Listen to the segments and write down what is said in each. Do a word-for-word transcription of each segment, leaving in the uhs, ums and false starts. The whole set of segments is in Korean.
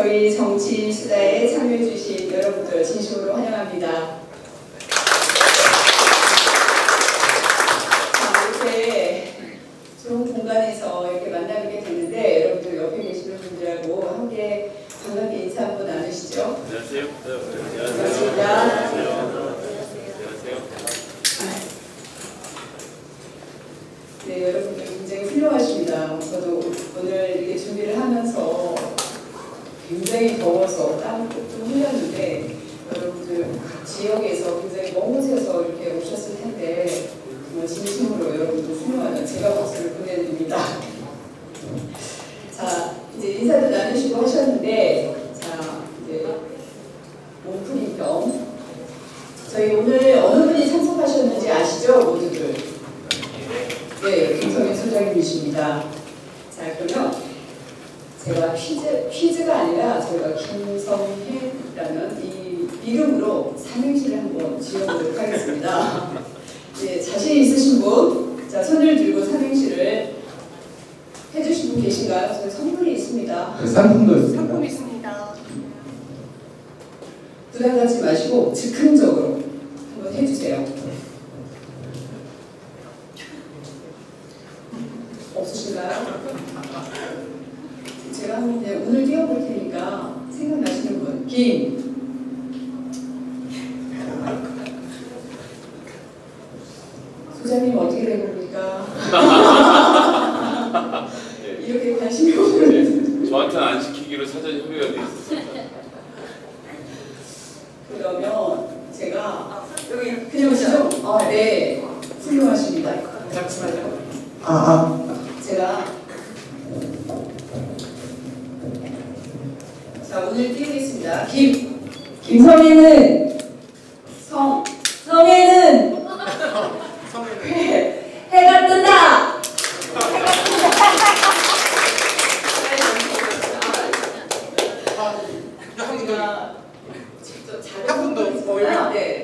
저희 정치 수다에 참여해주신 여러분들 진심으로 환영합니다. 자, 이렇게 좋은 공간에서 이렇게 만나게 됐는데 여러분들 옆에 계시는 분들하고 함께 반갑게 인사 한번 나누시죠. 안녕하세요. 반갑습니다. 안녕하세요. 안녕하세요. 네, 여러분들 굉장히 훌륭하십니다. 저도 오늘 이렇게 준비를 하면서 굉장히 더워서 땀을 뚝뚝 흘렸는데 여러분들 각 지역에서 굉장히 먼 곳에서 이렇게 오셨을 텐데 정말 진심으로 여러분들 훌륭하다. 제가 박수를 보내드립니다. 자, 이제 인사도 나누시고 하셨는데 자, 이제 몸풀이 겸 저희 오늘 어느 분이 참석하셨는지 아시죠? 모두들. 네, 김성현 소장님이십니다. 자, 그러면 제가 퀴즈, 퀴즈가 아니라 저희가 김성현이라는 이 이름으로 삼행시를 한번 지어보도록 하겠습니다. 네, 자신 있으신 분, 자, 손을 들고 삼행시를 해주신 분 계신가요? 저희 선물이 있습니다. 네, 상품도 있습니다. 상품 있습니다. 부담 갖지 마시고 즉흥적으로 한번 해주세요. 없으신가요? 제가 한번 그냥 운을 띄워볼 테니까 생각나시는 분. 김. 소장님 어떻게 된 겁니까? 이렇게 관심이 없는. 저한테는 안 시키기로 사전 협의가 돼 있었습니다. 그러면 제가 여기 그냥 오시죠? 아, 네. 훌륭하십니다. 잠시만요. 아, 아. 제가 자 오늘 띄우겠습니다. 김 김성애는 성 성애는 해 해가 뜬다. 한 분 더. 아, 네.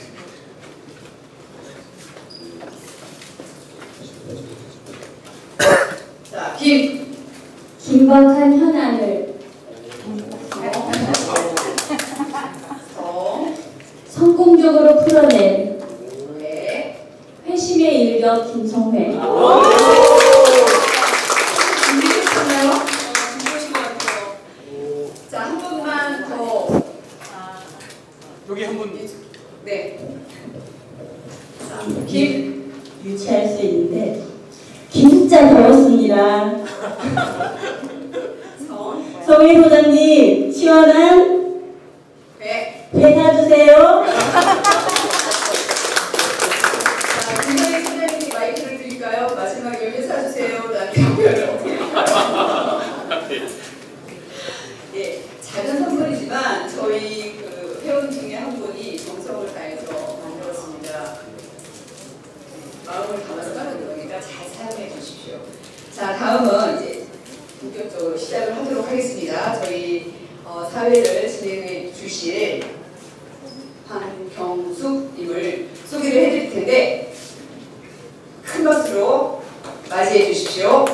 자, 김 긴박한 현안을 성 성공적으로 풀어낸 네. 회심의 일격 김성회. 준비되셨나요? 준비되신 것 같아요. 자, 한 분만 더. 여기 한 분. 네. 자, 김 유치할 수 있는데 진짜 더웠습니다. 성 성회 소장님 시원한 배 배 사주세요. 자, 김선희 소장님 마이크를 드릴까요? 마지막에 회 사주세요. 라는 답변을 어떻게 할까요? 예, 작은 선물이지만 저희 그 회원 중에 한 분이 정성을 다해서 만들었습니다. 마음을 담아서 까는 거니까 잘 사용해 주십시오. 자, 다음은 이제 본격적으로 시작을 하도록 하겠습니다. 저희 어, 사회를 진행해 주실 한경숙님을 소개를 해드릴 텐데 큰 박수로 맞이해 주십시오.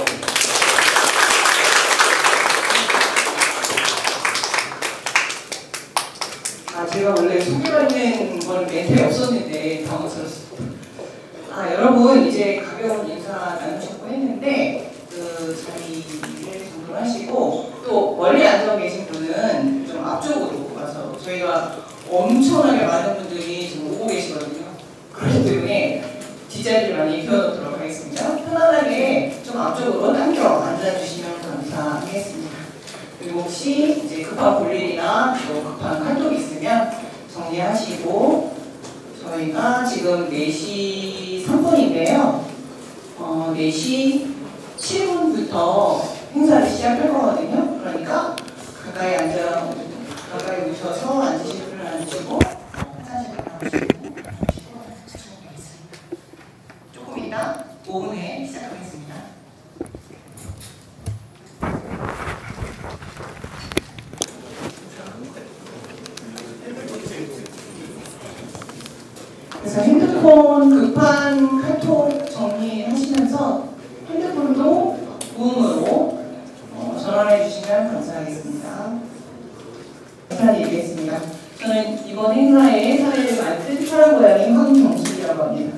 아, 제가 원래 소개받는 건 멘트에 없었는데 당황스럽습니다. 아, 여러분 이제 가벼운 인사 나누셨고 했는데 그 자리를 정돈하시고 또 멀리 앉아 계신 분은 좀 앞쪽으로 와서 저희가 엄청나게 많은 분들이 지금 오고 계시거든요. 그렇기 때문에 뒷자리를 많이 비워놓도록 하겠습니다. 편안하게 좀 앞쪽으로 당겨 앉아주시면 감사하겠습니다. 그리고 혹시 이제 급한 볼일이나 또 급한 활동이 있으면 정리하시고 저희가 지금 네 시 삼 분인데요. 어, 네 시 칠 분부터 행사를 시작할 거거든요. 그러니까 가까이 앉아, 가까이 오셔서 앉으실 분을 앉으시고 화장실을 가시고 조금 이따 오 분 후에 시작하겠습니다. 그래서 핸드폰 급한 카톡 정리하시면서 핸드폰도 무음으로 어, 전환해 주시면 감사하겠습니다. 저는 이번 행사에 사례를 맡은 파란 고양이 황정숙이라고 합니다.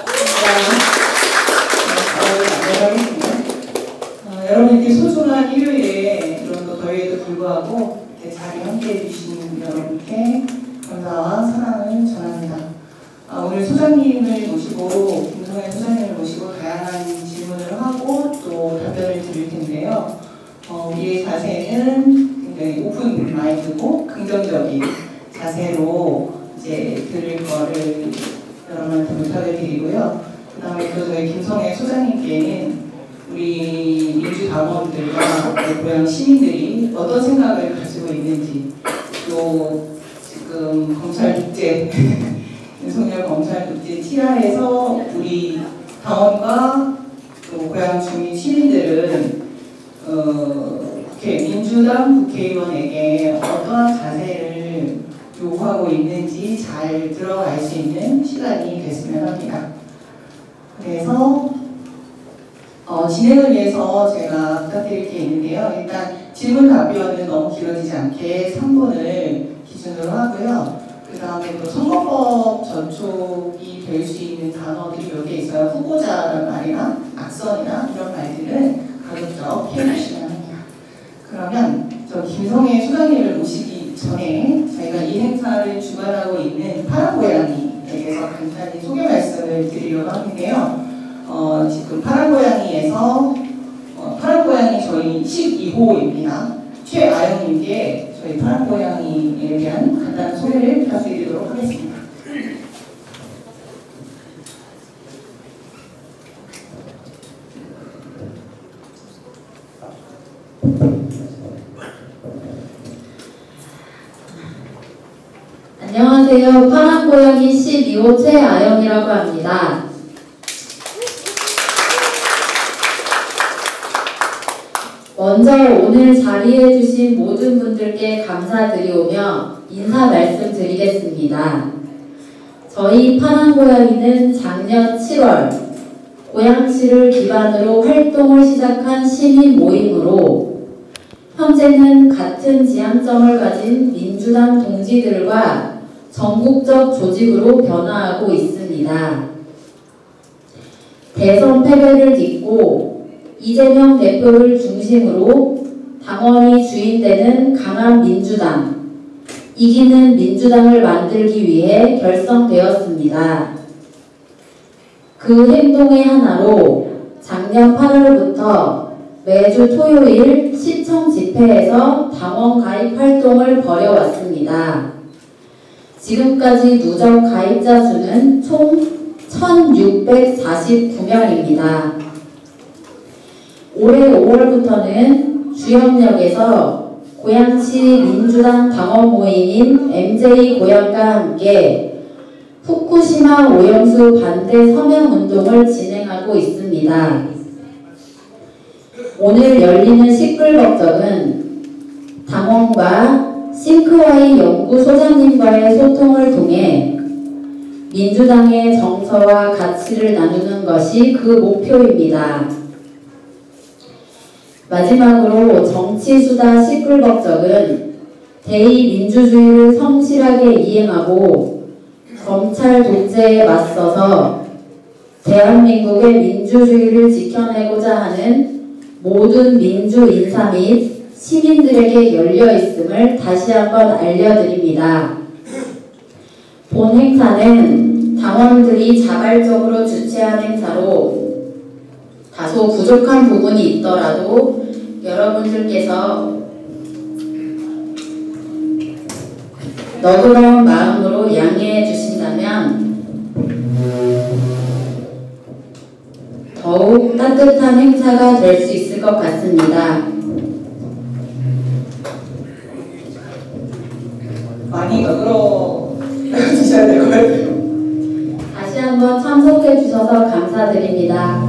하겠습니다. 어, 여러분 이렇게 소중한 일요일에 이런 또 더위에도 불구하고 이렇게 자리 함께해 주신 여러분께 감사와 사랑을 전합니다. 아, 오늘 소장님을 모시고 김성현 소장님을 모시고 다양한 질문을 하고 또 답변을 드릴 텐데요. 어, 우리의 자세는 굉장히 오픈 마인드고 긍정적인 자세로 이제 들을 거를 여러분한테 부탁을 드리고요. 그 다음에 또 저희 김성애 소장님께는 우리 민주당원들과 고향 시민들이 어떤 생각을 가지고 있는지, 또 지금 검찰 독재, 윤석열 검찰 독재 티라에서 우리 당원과 또 고향 주민 시민들은 어, 국회, 민주당 국회의원에게 어떠한 자세를 요구하고 있는지 잘 들어갈 수 있는 시간이 됐으면 합니다. 그래서 어, 진행을 위해서 제가 부탁드릴 게 있는데요. 일단 질문 답변은 너무 길어지지 않게 삼 분을 기준으로 하고요. 그 다음에 또 선거법 전촉이 될 수 있는 단어들이 몇 개 있어요. 후보자라는 말이나 악선이나 이런 말들은 가급적 피해주시면 합니다. 그러면 저 김성애 소장님을 모시기 전에 저희가 이 행사를 주관하고 있는 파란 고양이에 대해서 간단히 소개 말씀을 드리려고 하는데요. 어, 지금 파란 고양이에서 어, 파란 고양이 저희 십이 호입니다. 최아영님께 저희 파란 고양이에 대한 간단한 소개를 부탁드리도록 하겠습니다. 안녕하세요. 파란 고양이 십이 호 최아영이라고 합니다. 먼저 오늘 자리해 주신 모든 분들께 감사드리오며 인사 말씀드리겠습니다. 저희 파란 고양이는 작년 칠월 고양시를 기반으로 활동을 시작한 시민 모임으로 현재는 같은 지향점을 가진 민주당 동지들과 전국적 조직으로 변화하고 있습니다. 대선 패배를 딛고 이재명 대표를 중심으로 당원이 주인되는 강한 민주당, 이기는 민주당을 만들기 위해 결성되었습니다. 그 행동의 하나로 작년 팔월부터 매주 토요일 시청 집회에서 당원 가입 활동을 벌여왔습니다. 지금까지 누적 가입자 수는 총 천육백사십구 명입니다. 올해 오월부터는 주현역에서 고양시 민주당 당원 모임인 엠제이 고양과 함께 후쿠시마 오염수 반대 서명운동을 진행하고 있습니다. 오늘 열리는 시끌벅적은 당원과 싱크와이 연구소장님과의 소통을 통해 민주당의 정서와 가치를 나누는 것이 그 목표입니다. 마지막으로 정치수다 시끌벅적은 대의 민주주의를 성실하게 이행하고 검찰 독재에 맞서서 대한민국의 민주주의를 지켜내고자 하는 모든 민주 인사 및 시민들에게 열려 있음을 다시 한번 알려드립니다. 본 행사는 당원들이 자발적으로 주최한 행사로 다소 부족한 부분이 있더라도 여러분들께서 너그러운 마음으로 양해해 주신다면 더욱 따뜻한 행사가 될 수 있을 것 같습니다. 많이 너그러 주셔야 될 것 같아요. 다시 한번 참석해 주셔서 감사드립니다.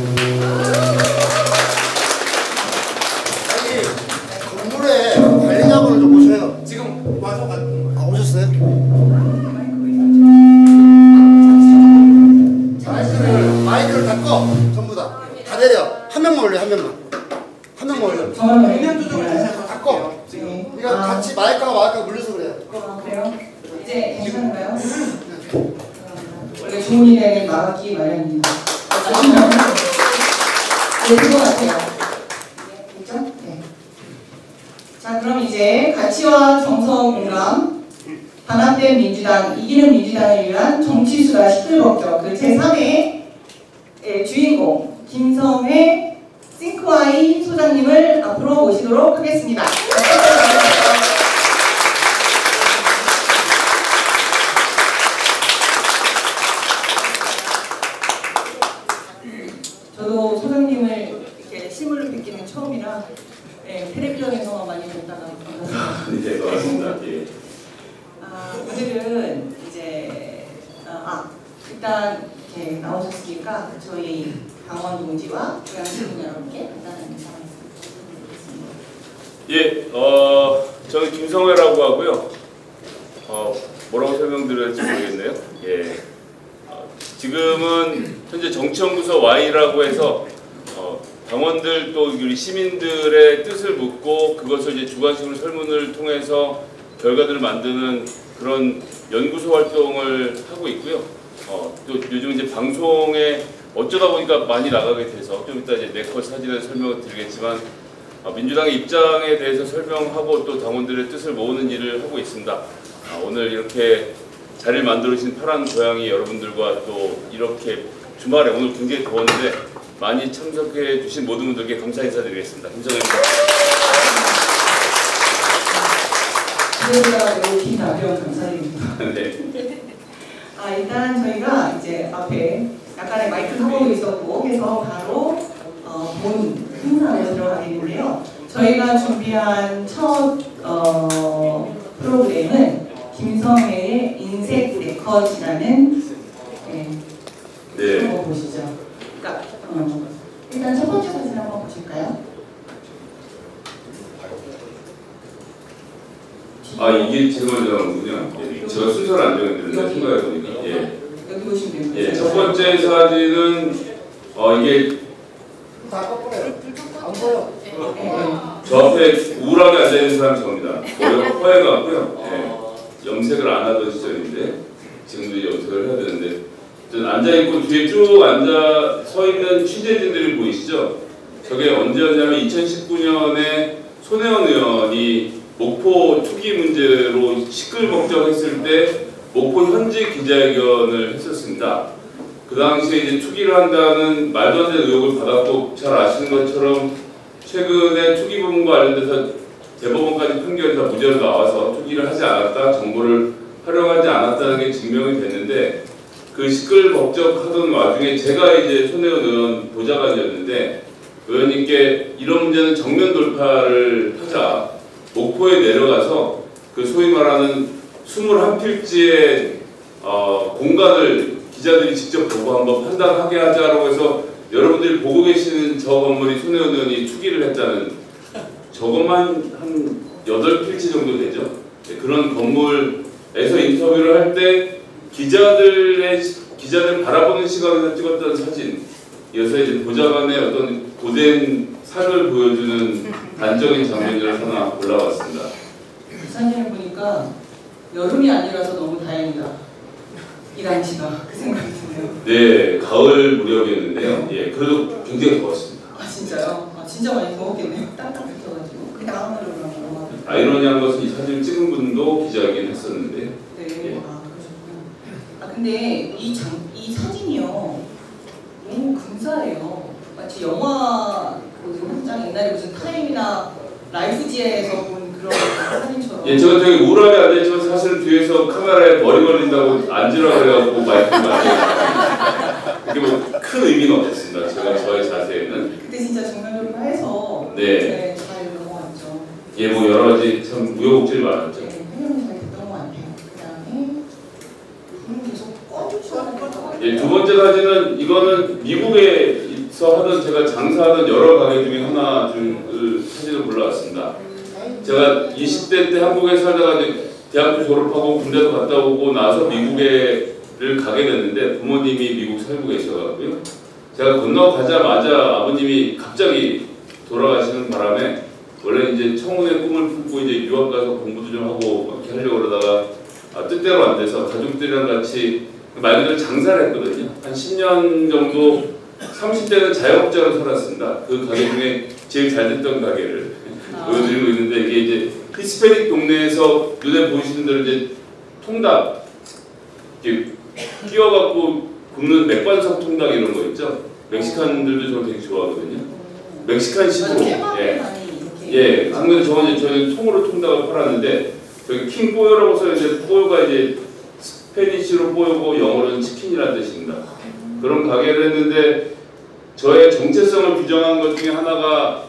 건물에 관리자분을 좀 모셔요. 지금 와서 가. 아, 오셨어요? 마이크를, 마이크를 다 꺼. 전부 다. 다 내려. 한 명만 올려, 한 명만. 한 명만 올려. 정말 음량 조정을 다시 한번 다 꺼. 할게요. 지금 우리가 같이 마이크가 마이크가 물려서 그래요. 아, 그래요? 이제 괜찮은가요? 원래 좋은 일에는 막기 마련입니다. 네, 그거 같아요. 됐죠? 네. 자, 그럼 이제 가치와 정성 공감, 단합된 민주당, 이기는 민주당을 위한 정치수다 시끌벅적 그 제삼 회 주인공 김성회 싱크와이 소장님을 앞으로 모시도록 하겠습니다. 저도 소장님을 이렇게 실물로 뵙기는 처음이라 네, 텔레비전에서만 많이 뵙다가 네, 고맙습니다. 예. 아, 오늘은 이제 아, 아 일단 이렇게 나오셨으니까 저희 당원 동지와 고향 시민 여러분께 간단한 인사 말씀드리겠습니다. 예, 어, 저는 김성회라고 하고요. 어, 뭐라고 설명드려야 될지 모르겠네요. 예. 어, 지금은 현재 정치연구소 Y라고 해서 어, 당원들 또 우리 시민들의 뜻을 묻고 그것을 이제 주관식으로 설문을 통해서 결과들을 만드는 그런 연구소 활동을 하고 있고요. 어, 또 요즘 이제 방송에 어쩌다 보니까 많이 나가게 돼서 좀 이따 이제 네컷 사진을 설명을 드리겠지만 어, 민주당의 입장에 대해서 설명하고 또 당원들의 뜻을 모으는 일을 하고 있습니다. 아, 오늘 이렇게 자리를 만들어주신 파란 고양이 여러분들과 또 이렇게 주말에 오늘 굉장히 더웠는데 많이 참석해 주신 모든 분들께 감사 인사드리겠습니다. 김성현입니다. 저희가 매우 긴 답변 감사드립니다. 네. 아, 일단 저희가 이제 앞에 약간의 마이크 사고도 있었고 해서 바로 어, 본 행사로 들어가겠는데요. 저희가 준비한 첫 어, 프로그램은 김성회의 인색 네컷이라는 네, 네. 한번 보시죠. 그러니까 어, 일단 첫 번째 사진 한번 보실까요? 아 이게 제일 먼저 나오는군요. 예, 제가 순서를 안 정했는데 생각해 보니까 예. 여기 보시면 됩니다. 예, 첫 번째 사진은 어 이게 다 꺼버려요. 안 보여. 저 앞에 우울하게 앉아 있는 사람이 저입니다. 머리가 허해 같고요. 예, 염색을 안 하던 시절인데 지금도 염색을 해야 되는데 앉아 있고 뒤에 쭉 앉아 서 있는 취재진들이 보이시죠? 저게 언제였냐면 이천십구 년에 손혜원 의원이 목포 투기 문제로 시끌벅적했을 때 목포 현지 기자회견을 했었습니다. 그 당시에 이제 투기를 한다는 말도 안 되는 의혹을 받았고 잘 아시는 것처럼 최근에 투기 부분과 관련돼서 대법원까지 판결이 다 무죄로 나와서 투기를 하지 않았다, 정보를 활용하지 않았다는 게 증명이 됐는데 그 시끌벅적하던 와중에 제가 이제 손혜원 의원 보좌관이었는데 의원님께 이런 문제는 정면 돌파를 하자. 목포에 내려가서 그 소위 말하는 이십일 필지의 어, 공간을 기자들이 직접 보고 한번 판단하게 하자라고 해서 여러분들이 보고 계시는 저 건물이 손혜원 의원이 투기를 했다는 저것만 한 여덟 필지 정도 되죠. 네, 그런 건물에서 인터뷰를 할 때 기자들의 기자들 바라보는 시각에서 찍었던 사진이어서 이제 보좌관의 어떤 고된 삶을 보여주는 단적인 장면을 하나 골라봤습니다. 그 사진을 보니까 여름이 아니라서 너무 다행이다. 이 당시가 그 생각이 드네요. 네, 가을 무렵이었는데요. 예, 그래도 굉장히 더웠습니다. 아 진짜요? 아 진짜 많이 더웠겠네요. 땅땅 붙어가지고 그 다음 날로 넘어가. 아이러니한 것은 이 사진을 찍은 분도 기자이긴 했었는데. 네. 예. 아 그러셨구나. 아 근데 이 장 이 사진이요 너무 근사해요. 마치 영화 그 현장 옛날에 무슨 타임이나 라이프지에서 본 그런 사진처럼. 예, 제가 되게 우울하게 앉아있지만 사실 뒤에서 카메라에 머리 걸린다고 앉으라 그래갖고 마이크를 많이 이게 뭐 큰 의미는 없었습니다. 제가 저의 자세에는. 그때 진짜 정면으로 해서 네. 네, 잘 넘어갔죠. 예, 뭐 여러 가지 참 우여곡절이 많았죠. 네, 해결이 잘 됐던 것 같아요. 그 다음에 불을 계속 꺼주셔야 예, 두 번째 사진은 이거는 미국에서 하던 제가 장사하던 여러 가게 중에 하나 중 사진을 골라왔습니다. 제가 이십 대 때 한국에 살다가 이제 대학교 졸업하고 군대도 갔다 오고 나서 미국에를 가게 됐는데 부모님이 미국 살고 계셔가지고요. 제가 건너가자마자 아버님이 갑자기 돌아가시는 바람에 원래 이제 청운의 꿈을 품고 이제 유학 가서 공부도 좀 하고 이렇게 하려고 그러다가 아, 뜻대로 안 돼서 가족들이랑 같이 말 그대로 장사를 했거든요. 한 십 년 정도 삼십 대는 자영업자로 살았습니다. 그 가게 중에 제일 잘 됐던 가게를 아. 보여드리고 있는데 이게 이제 히스패닉 동네에서 눈에 보이시는 대로 이제 통닭 이렇게 끼워갖고 굽는 맥반석 통닭 이런 거 있죠. 멕시칸들도 저는 되게 좋아하거든요. 멕시칸식으로 예, 예. 한국에 저는 저는 통으로 통닭을 팔았는데 저기 킹 뽀요라고 써있는데 뽀요가 이제 스페니쉬로 뽀요고 영어로는 치킨이라는 뜻입니다. 그런 가게를 했는데 저의 정체성을 규정한 것 중에 하나가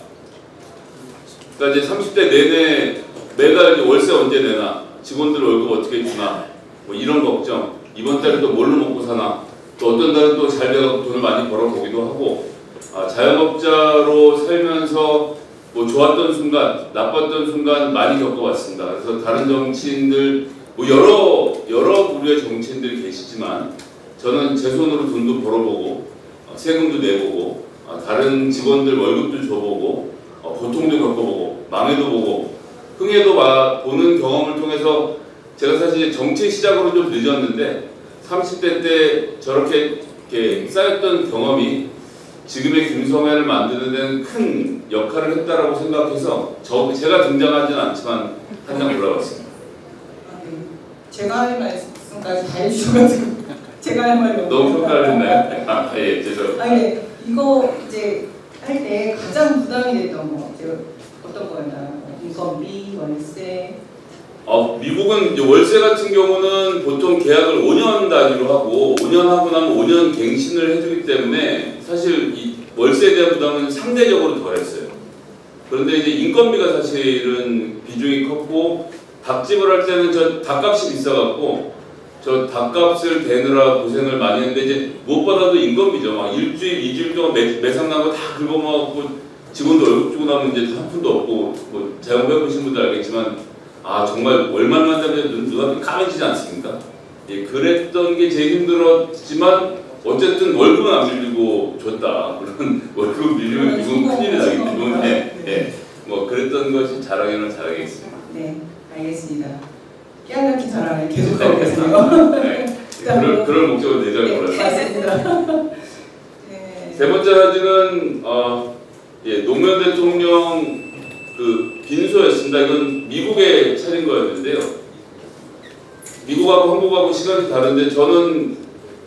그러니까 이제 삼십 대 내내 매달 이제 월세 언제 내나 직원들 월급 어떻게 주나 뭐 이런 걱정 이번 달에 또 뭘로 먹고 사나 또 어떤 달은 또 잘 돼가지고 돈을 많이 벌어보기도 하고 아, 자영업자로 살면서 뭐 좋았던 순간 나빴던 순간 많이 겪어왔습니다. 그래서 다른 정치인들 뭐 여러 여러 부류의 정치인들이 계시지만 저는 제 손으로 돈도 벌어보고 어, 세금도 내보고 어, 다른 직원들 월급도 줘보고 어, 고통도 겪어보고 망해도 보고 흥해도 봐, 보는 경험을 통해서 제가 사실 정치 시작으로 좀 늦었는데 삼십 대 때 저렇게 이렇게 쌓였던 경험이 지금의 김성회를 만드는 데는 큰 역할을 했다라고 생각해서 저, 제가 등장하지는 않지만 한 장 올라왔습니다. 아, 네. 제가 할 말씀까지 다 해주셔가지고 제가 할 말이 없어요. 너무 평가를 했나요? 아, 예, 죄송합니다. 아니, 네. 이거 이제 할 때 가장 부담이 됐던 거 제가 어떤 거였나요? 인건비, 월세. 어, 미국은 이제 월세 같은 경우는 보통 계약을 오 년 단위로 하고 오 년 하고 나면 오 년 갱신을 해주기 때문에 사실 이 월세에 대한 부담은 상대적으로 덜했어요. 그런데 이제 인건비가 사실은 비중이 컸고 닭집을 할 때는 저 닭값이 비싸갖고 저 닭값을 대느라 고생을 많이 했는데 이제 무엇보다도 인건비죠. 막 일주일, 이주일 동안 매, 매상 나고 다 긁어모아갖고 직원도 월급 주고 나면 이제 한 푼도 없고 뭐 자영업해보신 분들 알겠지만 아 정말 월말만 되면 눈앞이 까매지지 않습니까? 예, 그랬던 게 제일 힘들었지만 어쨌든 월급은 안 밀리고 줬다. 물론 월급 밀리면 이건 큰일이 나기 때문에 예, 뭐 그랬던 것이 자랑에는 자랑이겠습니다. 네, 알겠습니다. 깨알같이 자랑을 계속하고 계세요. 네, 그럴, 그럴 목적으로 내장을 네, 골랐습니다. 맞습니다. 네. 세 번째 사진은 어, 예, 노무현 대통령 그 빈소였습니다. 이건 미국에 차린 거였는데요. 미국하고 한국하고 시간이 다른데 저는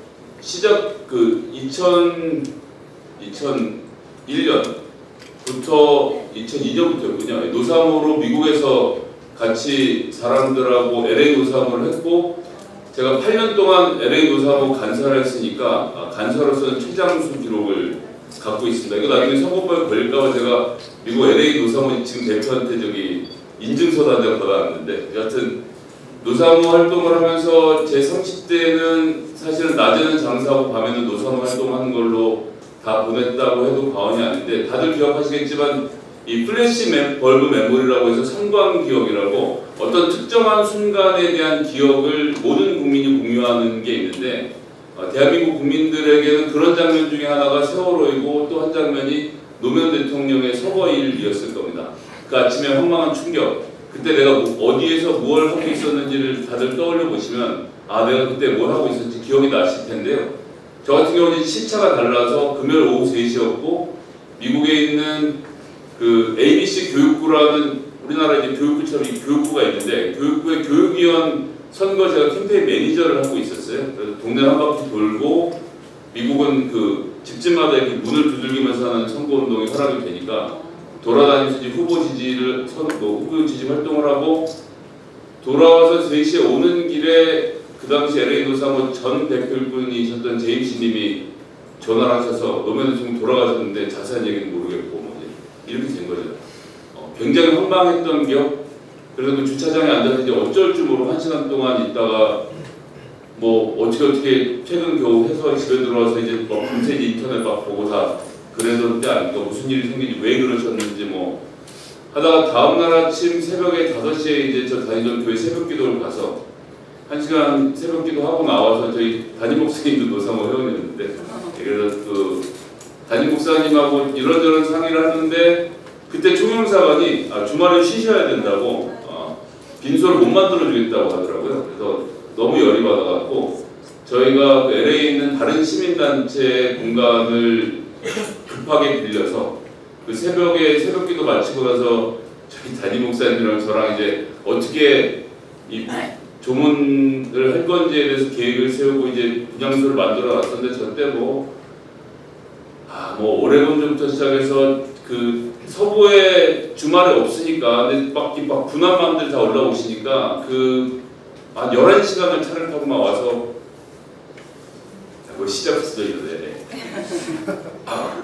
시작 그 이천, 이천일 년부터 이천이 년부터였군요. 노사모로 미국에서 같이 사람들하고 엘에이 노사모를 했고 제가 팔 년 동안 엘에이 노사모 간사를 했으니까 아, 간사로서는 최장수 기록을 갖고 있습니다. 이거 나중에 선거법에 걸릴까봐 제가 미국 엘에이 노사모 지금 대표한테 저기 인증서도 한 장 받아왔는데 여하튼 노사모 활동을 하면서 제 삼십 대는 사실은 낮에는 장사하고 밤에는 노사모 활동하는 걸로 다 보냈다고 해도 과언이 아닌데 다들 기억하시겠지만 이 플래시 멤, 벌브 메모리라고 해서 선광 기억이라고 어떤 특정한 순간에 대한 기억을 모든 국민이 공유하는 게 있는데 어, 대한민국 국민들에게는 그런 장면 중에 하나가 세월호이고 또 한 장면이 노무현 대통령의 서거일이었을 겁니다. 그 아침에 황망한 충격 그때 내가 어디에서 뭘 하고 있었는지를 다들 떠올려 보시면 아 내가 그때 뭘 하고 있었지 기억이 나실 텐데요. 저 같은 경우는 시차가 달라서 금요일 오후 세 시였고 미국에 있는 그 에이비씨 교육부라는 우리나라 이제 교육부처럼 이 교육부가 있는데 교육부의 교육위원 선거 제가 캠페인 매니저를 하고 있었어요. 그래서 동네 한 바퀴 돌고 미국은 그 집집마다 이렇게 문을 두들기면서 하는 선거운동이 허락이 되니까 돌아다니면서 이제 후보 지지를 선, 뭐 후보 지지 활동을 하고 돌아와서 세 시에 오는 길에 그 당시 엘에이 노사모 전 대표분이셨던 제임스 님이 전화를 하셔서 노무현 대통령 돌아가셨는데 자세한 얘기는 모르겠고 뭐 이렇게 된 거죠. 어, 굉장히 황당했던 기억. 그래서 그 주차장에 앉아서 이제 어쩔 줄 모르고 한 시간 동안 있다가 뭐 어떻게 어떻게 퇴근 겨우 해서 집에 들어와서 이제 뭐 밤새 인터넷 막 보고 다 그랬던 때 아니까 무슨 일이 생긴지 왜 그러셨는지 뭐 하다가 다음날 아침 새벽에 다섯 시에 이제 저 다니던 교회 새벽기도를 가서 한 시간 새벽기도 하고 나와서 저희 담임 목사님도 노사모 회원이었는데 그래서 그 담임 목사님하고 이런저런 상의를 하는데 그때 총영사관이 아, 주말에 쉬셔야 된다고 어, 빈소를 못 만들어주겠다고 하더라고요. 그래서 너무 열이 받아갖고 저희가 그 엘에이에 있는 다른 시민단체 공간을 급하게 빌려서 그 새벽에 새벽기도 마치고 나서 저희 담임 목사님이랑 저랑 이제 어떻게 이 조문을 할 건지에 대해서 계획을 세우고 이제 분향소를 만들어 놨었는데 저때 뭐 아 뭐 오레곤전부터 시작해서 그 서부에 주말에 없으니까 근데 막, 막 군함함들이 다 올라오시니까 그 한 열한 시간을 차를 타고 막 와서 뭐 시작했어 이러네. 아.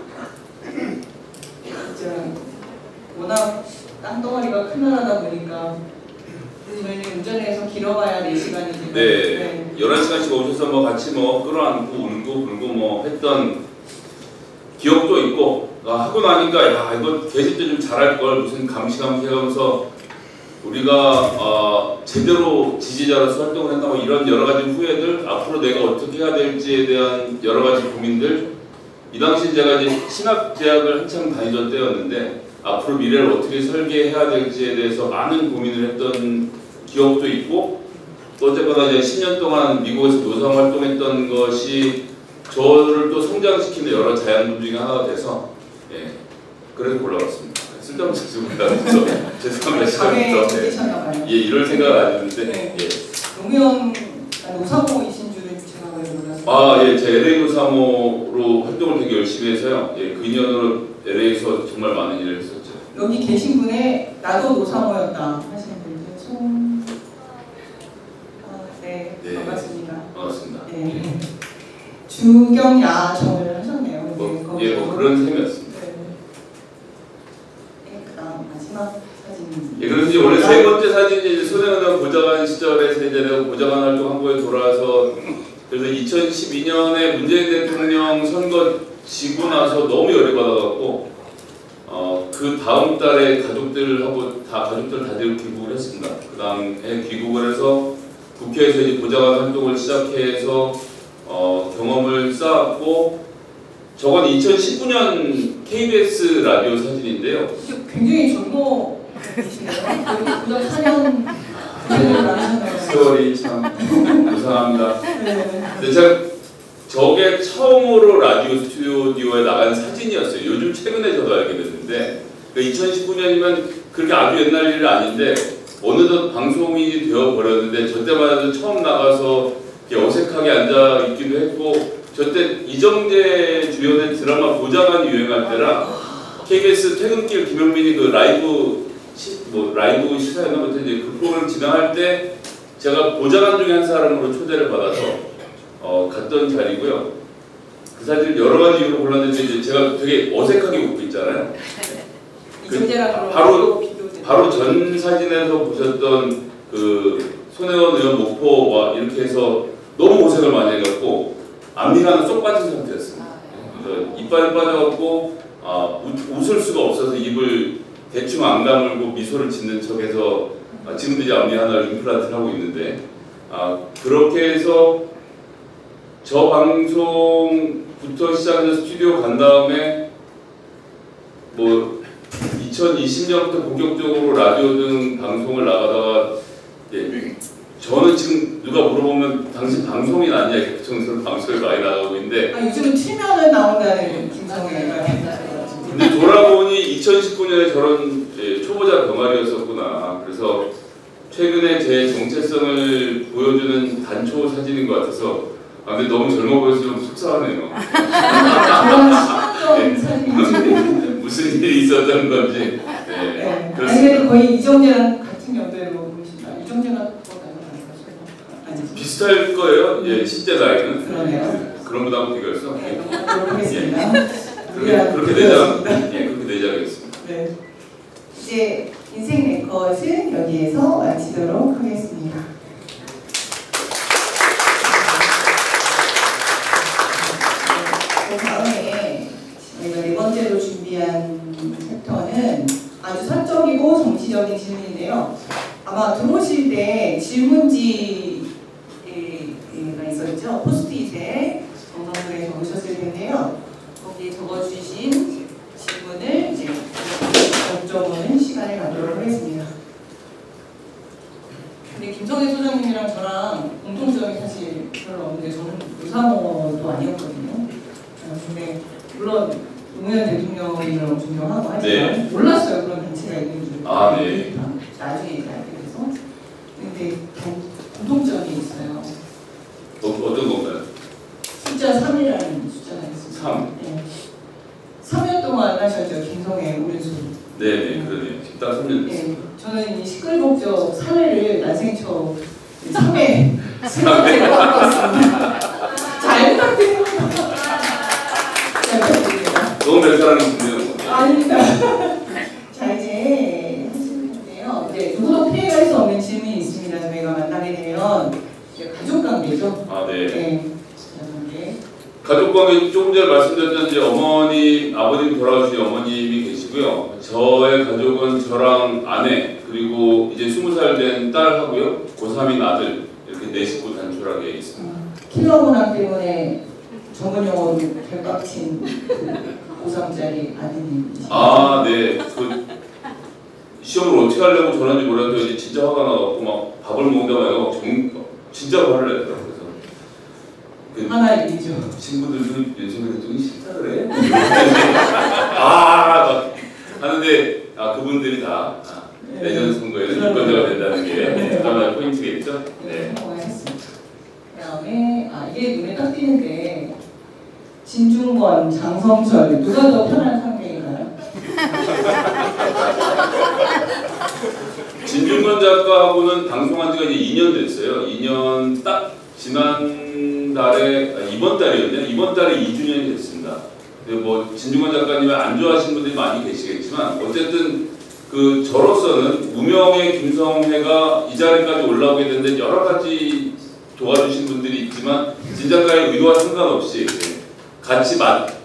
진짜 워낙 땅덩어리가 큰 나라다 보니까 저희는 운전해서 길어봐야 네 시간이지만 네, 네. 열한 시간씩 오셔서 뭐 같이 뭐 끌어안고 울고 불고 뭐 했던 기억도 있고 아, 하고 나니까 야 이거 계실 때 좀 잘할 걸 무슨 감시감시 해가면서 우리가 어, 제대로 지지자로서 활동을 했나 뭐 이런 여러 가지 후회들 앞으로 내가 어떻게 해야 될지에 대한 여러 가지 고민들 이 당시 제가 이제 신학대학을 한참 다니던 때였는데 앞으로 미래를 어떻게 설계해야 될지에 대해서 많은 고민을 했던 기억도 있고 또 어쨌거나 이제 십 년 동안 미국에서 노상 활동했던 것이 저를 또 성장시키는 여러 자양분 중에 하나가 돼서 예 그래서 골라봤습니다. 쓸데없는 짓을 골라서 죄송합니다. 시작부터 네. 예 이럴 생각 안 했는데 네. 예. 노무현 노사모이신 줄은 제가 왜 몰랐어요. 아 예, 제 엘에이 노사모로 활동을 되게 열심히 해서요. 예, 그 인연으로 엘에이에서 정말 많은 일을 했었죠. 여기 계신 분의 나도 노사모였다 하시는 분들 손. 아, 네, 네. 반갑습니다. 반갑습니다. 네. 주경야정을 하셨네요. 뭐, 네, 예, 뭐 그런 셈이었습니다. 네. 네, 그다음 마지막 사진. 예, 그래서 이제 원래 세 번째 사진이 이제 손혜원 보좌관 시절에 이제 내가 보좌관 활동 한국에 돌아와서 그래서 이천십이 년에 문재인 대통령 선거 지고 나서 너무 열이 받아갖고 어, 그 다음 달에 가족들하고 다 가족들 다 데리고 귀국을 했습니다. 그 다음에 귀국을 해서 국회에서 이제 보좌관 활동을 시작해서 어, 경험을 쌓았고 저건 이천십구 년 케이비에스 라디오 사진인데요. 굉장히 젊어 보이시네요. 보다 사 년 세월이 참 무상합니다. 네. 근데 제가 저게 처음으로 라디오 스튜디오에 나간 사진이었어요. 요즘 최근에 저도 알게 됐는데 이천십구 년이면 그렇게 아주 옛날 일은 아닌데 어느덧 방송인이 되어버렸는데 저 때만 해도 처음 나가서 이렇게 어색하게 앉아 있기도 했고 저 때 이정재 주연의 드라마 보좌관이 유행할 때라 케이비에스 퇴근길 김현민이 그 라이브 시, 뭐 라이브 시사였나 뭐 이제 그 프로그램 진행할 때 제가 보좌관 중에 한 사람으로 초대를 받아서 어, 갔던 자리고요. 그 사진을 여러 가지 이유로 골랐는데 이제 제가 되게 어색하게 웃고 있잖아요. 그 바로 바로 전 사진에서 보셨던 그 손혜원 의원 목포와 이렇게 해서 너무 고생을 많이 해갖고 앞니가 하나 쏙 빠진 상태였습니다. 그래서 이빨이 빠져갖고 아, 웃, 웃을 수가 없어서 입을 대충 안 다물고 미소를 짓는 척해서 아, 지금도 이제 앞니 하나를 임플란트를 하고 있는데 아, 그렇게 해서 저 방송부터 시작해서 스튜디오 간 다음에 뭐 이천이십 년부터 본격적으로 라디오 등 방송을 나가다가 예, 저는 지금 누가 물어보면 당신 방송인 아니야? 그 정도로 방송에 많이 나가고 있는데 아, 요즘은 틀면은 나온다는 김성애가 근데 돌아보니 이천십구 년에 저런 예, 초보자 병아리였었구나. 그래서 최근에 제 정체성을 보여주는 단초 사진인 것 같아서 아, 근데 너무 젊어 보여서 좀 속상하네요. 네. 무슨 일이 있었던 건지. 네. 네. 그렇습니다. 아니 거의 이정재랑 같은 연배로 보이신다. 이정재가 더 나이가 비슷할 거예요. 예, 실제 나이는. 그러네요. 그런 분하고 비교해서. 네, 넘어가도록 하겠습니다. 그렇게, 그렇게 내장, 예, 그렇게 내장하겠습니다. 네. 이제 인생 네컷은 여기에서 마치도록 하겠습니다. 네, 그 다음에 저희가 네 번째로 준비한 챕터는 아주 사적이고 정치적인 질문인데요. 아마 들어오실 때 질문지가 있었죠. 포스트잇에 정성들에 적으셨을 텐데요. 거기에 적어주신 질문을 이제 여쭤보는 시간을 갖도록 하겠습니다. 근데 김성애 소장님이랑 저랑 공통점이 사실 별로 없는데 저는 의사모도 아니었거든요. 어, 근데 물론 노무현 대통령을 존경하고 하지만 네. 몰랐어요 그런 단체가 있는 줄. 아, 네. 나중에 알게 돼서. 근데 공통점이 있어요. 어, 어떤 건가요? 숫자 삼이라는 숫자가 있습니다. 삼. 네. 삼 년 동안 하셨죠 김성애 오른손. 네네 그러네요. 딱 삼 년 됐어요. 네, 저는 이 시끌벅적 사회를 난생 처음 삼 회 생각해보고 왔습니다. 잘 부탁드립니다. 잘 부탁드립니다. 너무 몇 사람이 분명한 아닙니다. 자 이제 하시는 건데요. 이제 누구도 피해갈 수 없는 질문이 있습니다. 저희가 만나게 되면 이제 가족관계죠. 아 네. 네. 가족관계. 가족관계 조금 전에 말씀드렸던 이제 어머니, 아버님 돌아가신 어머님이 계시고요. 저의 가족은 저랑 아내 그리고 이제 스무 살 된 딸하고요. 고삼인 아들 이렇게 네 식구 단촐하게 있습니다. 음, 킬러 문학 때문에 전문 용어로 별박친 고삼짜리 아드님이시죠. 아 네. 그 시험을 어떻게 하려고 저런지 몰랐는데 이제 진짜 화가 나갖고 막 밥을 먹는다고 해서 막 정, 진짜 화를 냈더라고요. 그 하나의 일이죠. 친구들도 윤석열 대통령이 싫다 그래? 아 하는데 아 그분들이 다 아, 내년 선거에는 유권자가 된다는 게 하나의 포인트겠죠? 네. 성공했습니다. 그다음에 아 이게 눈에 딱 띄는데 진중권, 장성철 누가 더 편한 상대인가요? 진중권 작가하고는 방송한 지가 이제 이 년 됐어요. 이 년 딱 지난달에 아, 이번 달이었네요. 이번 달에 이 주년이 됐습니다. 뭐 진중권 작가님을 안 좋아하시는 분들이 많이 계시겠지만 어쨌든 그 저로서는 무명의 김성회가 이 자리까지 올라오게 된 데 여러 가지 도와주신 분들이 있지만 진 작가의 의도와 상관없이 같이 만나서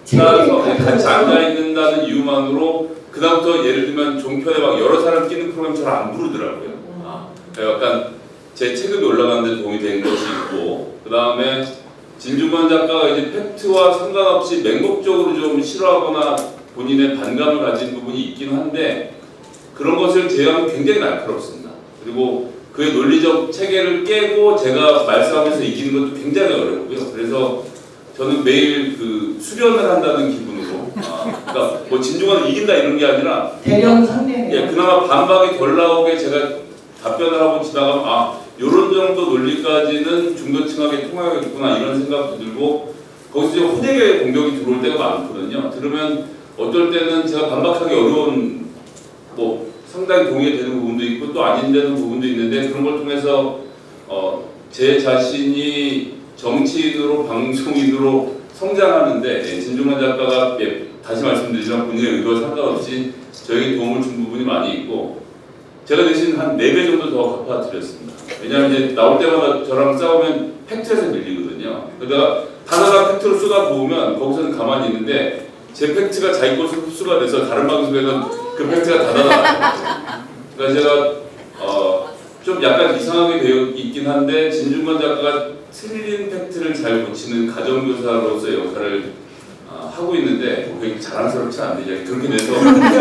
같이 앉아 있는다는 이유만으로 그다음부터 예를 들면 종편에 막 여러 사람 끼는 프로그램 잘 안 부르더라고요. 아, 약간 제 체급이 올라가는 데 도움이 된 것이 있고 그 다음에 진중권 작가가 이제 팩트와 상관없이 맹목적으로 좀 싫어하거나 본인의 반감을 가진 부분이 있긴 한데 그런 것을 제어하면 굉장히 날카롭습니다. 그리고 그의 논리적 체계를 깨고 제가 말싸움에서 이기는 것도 굉장히 어렵고요. 그래서 저는 매일 그 수련을 한다는 기분으로 아, 그러니까 뭐 진중권을 이긴다 이런 게 아니라 대령 상대네요. 예, 그나마 반박이 덜 나오게 제가 답변을 하고 지나가면 아 요런 정도 논리까지는 중도층하게 통하겠구나 이런 생각도 들고 거기서 이제 호되게 공격이 들어올 때가 많거든요. 들으면 어떨 때는 제가 반박하기 어려운 뭐 상당히 동의되는 부분도 있고 또 아닌되는 부분도 있는데 그런 걸 통해서 어, 제 자신이 정치인으로 방송인으로 성장하는데 예, 진중권 작가가 예, 다시 말씀드리지만 본인의 의도와 상관없이 저에게 도움을 준 부분이 많이 있고 제가 대신 한 네 배 정도 더 갚아드렸습니다. 왜냐하면 이제 나올 때마다 저랑 싸우면 팩트에서 밀리거든요. 그러다가 하나가 팩트로 쏟아부으면 거기서는 가만히 있는데 제 팩트가 자기 것으로 흡수가 돼서 다른 방송에는 그 팩트가 닫아나가요. 그러니까 제가 어, 좀 약간 이상하게 되어 있긴 한데 진중권 작가가 틀린 팩트를 잘 고치는 가정교사로서의 역할을 어, 하고 있는데 그게 자랑스럽지 않네요. 그렇게 돼서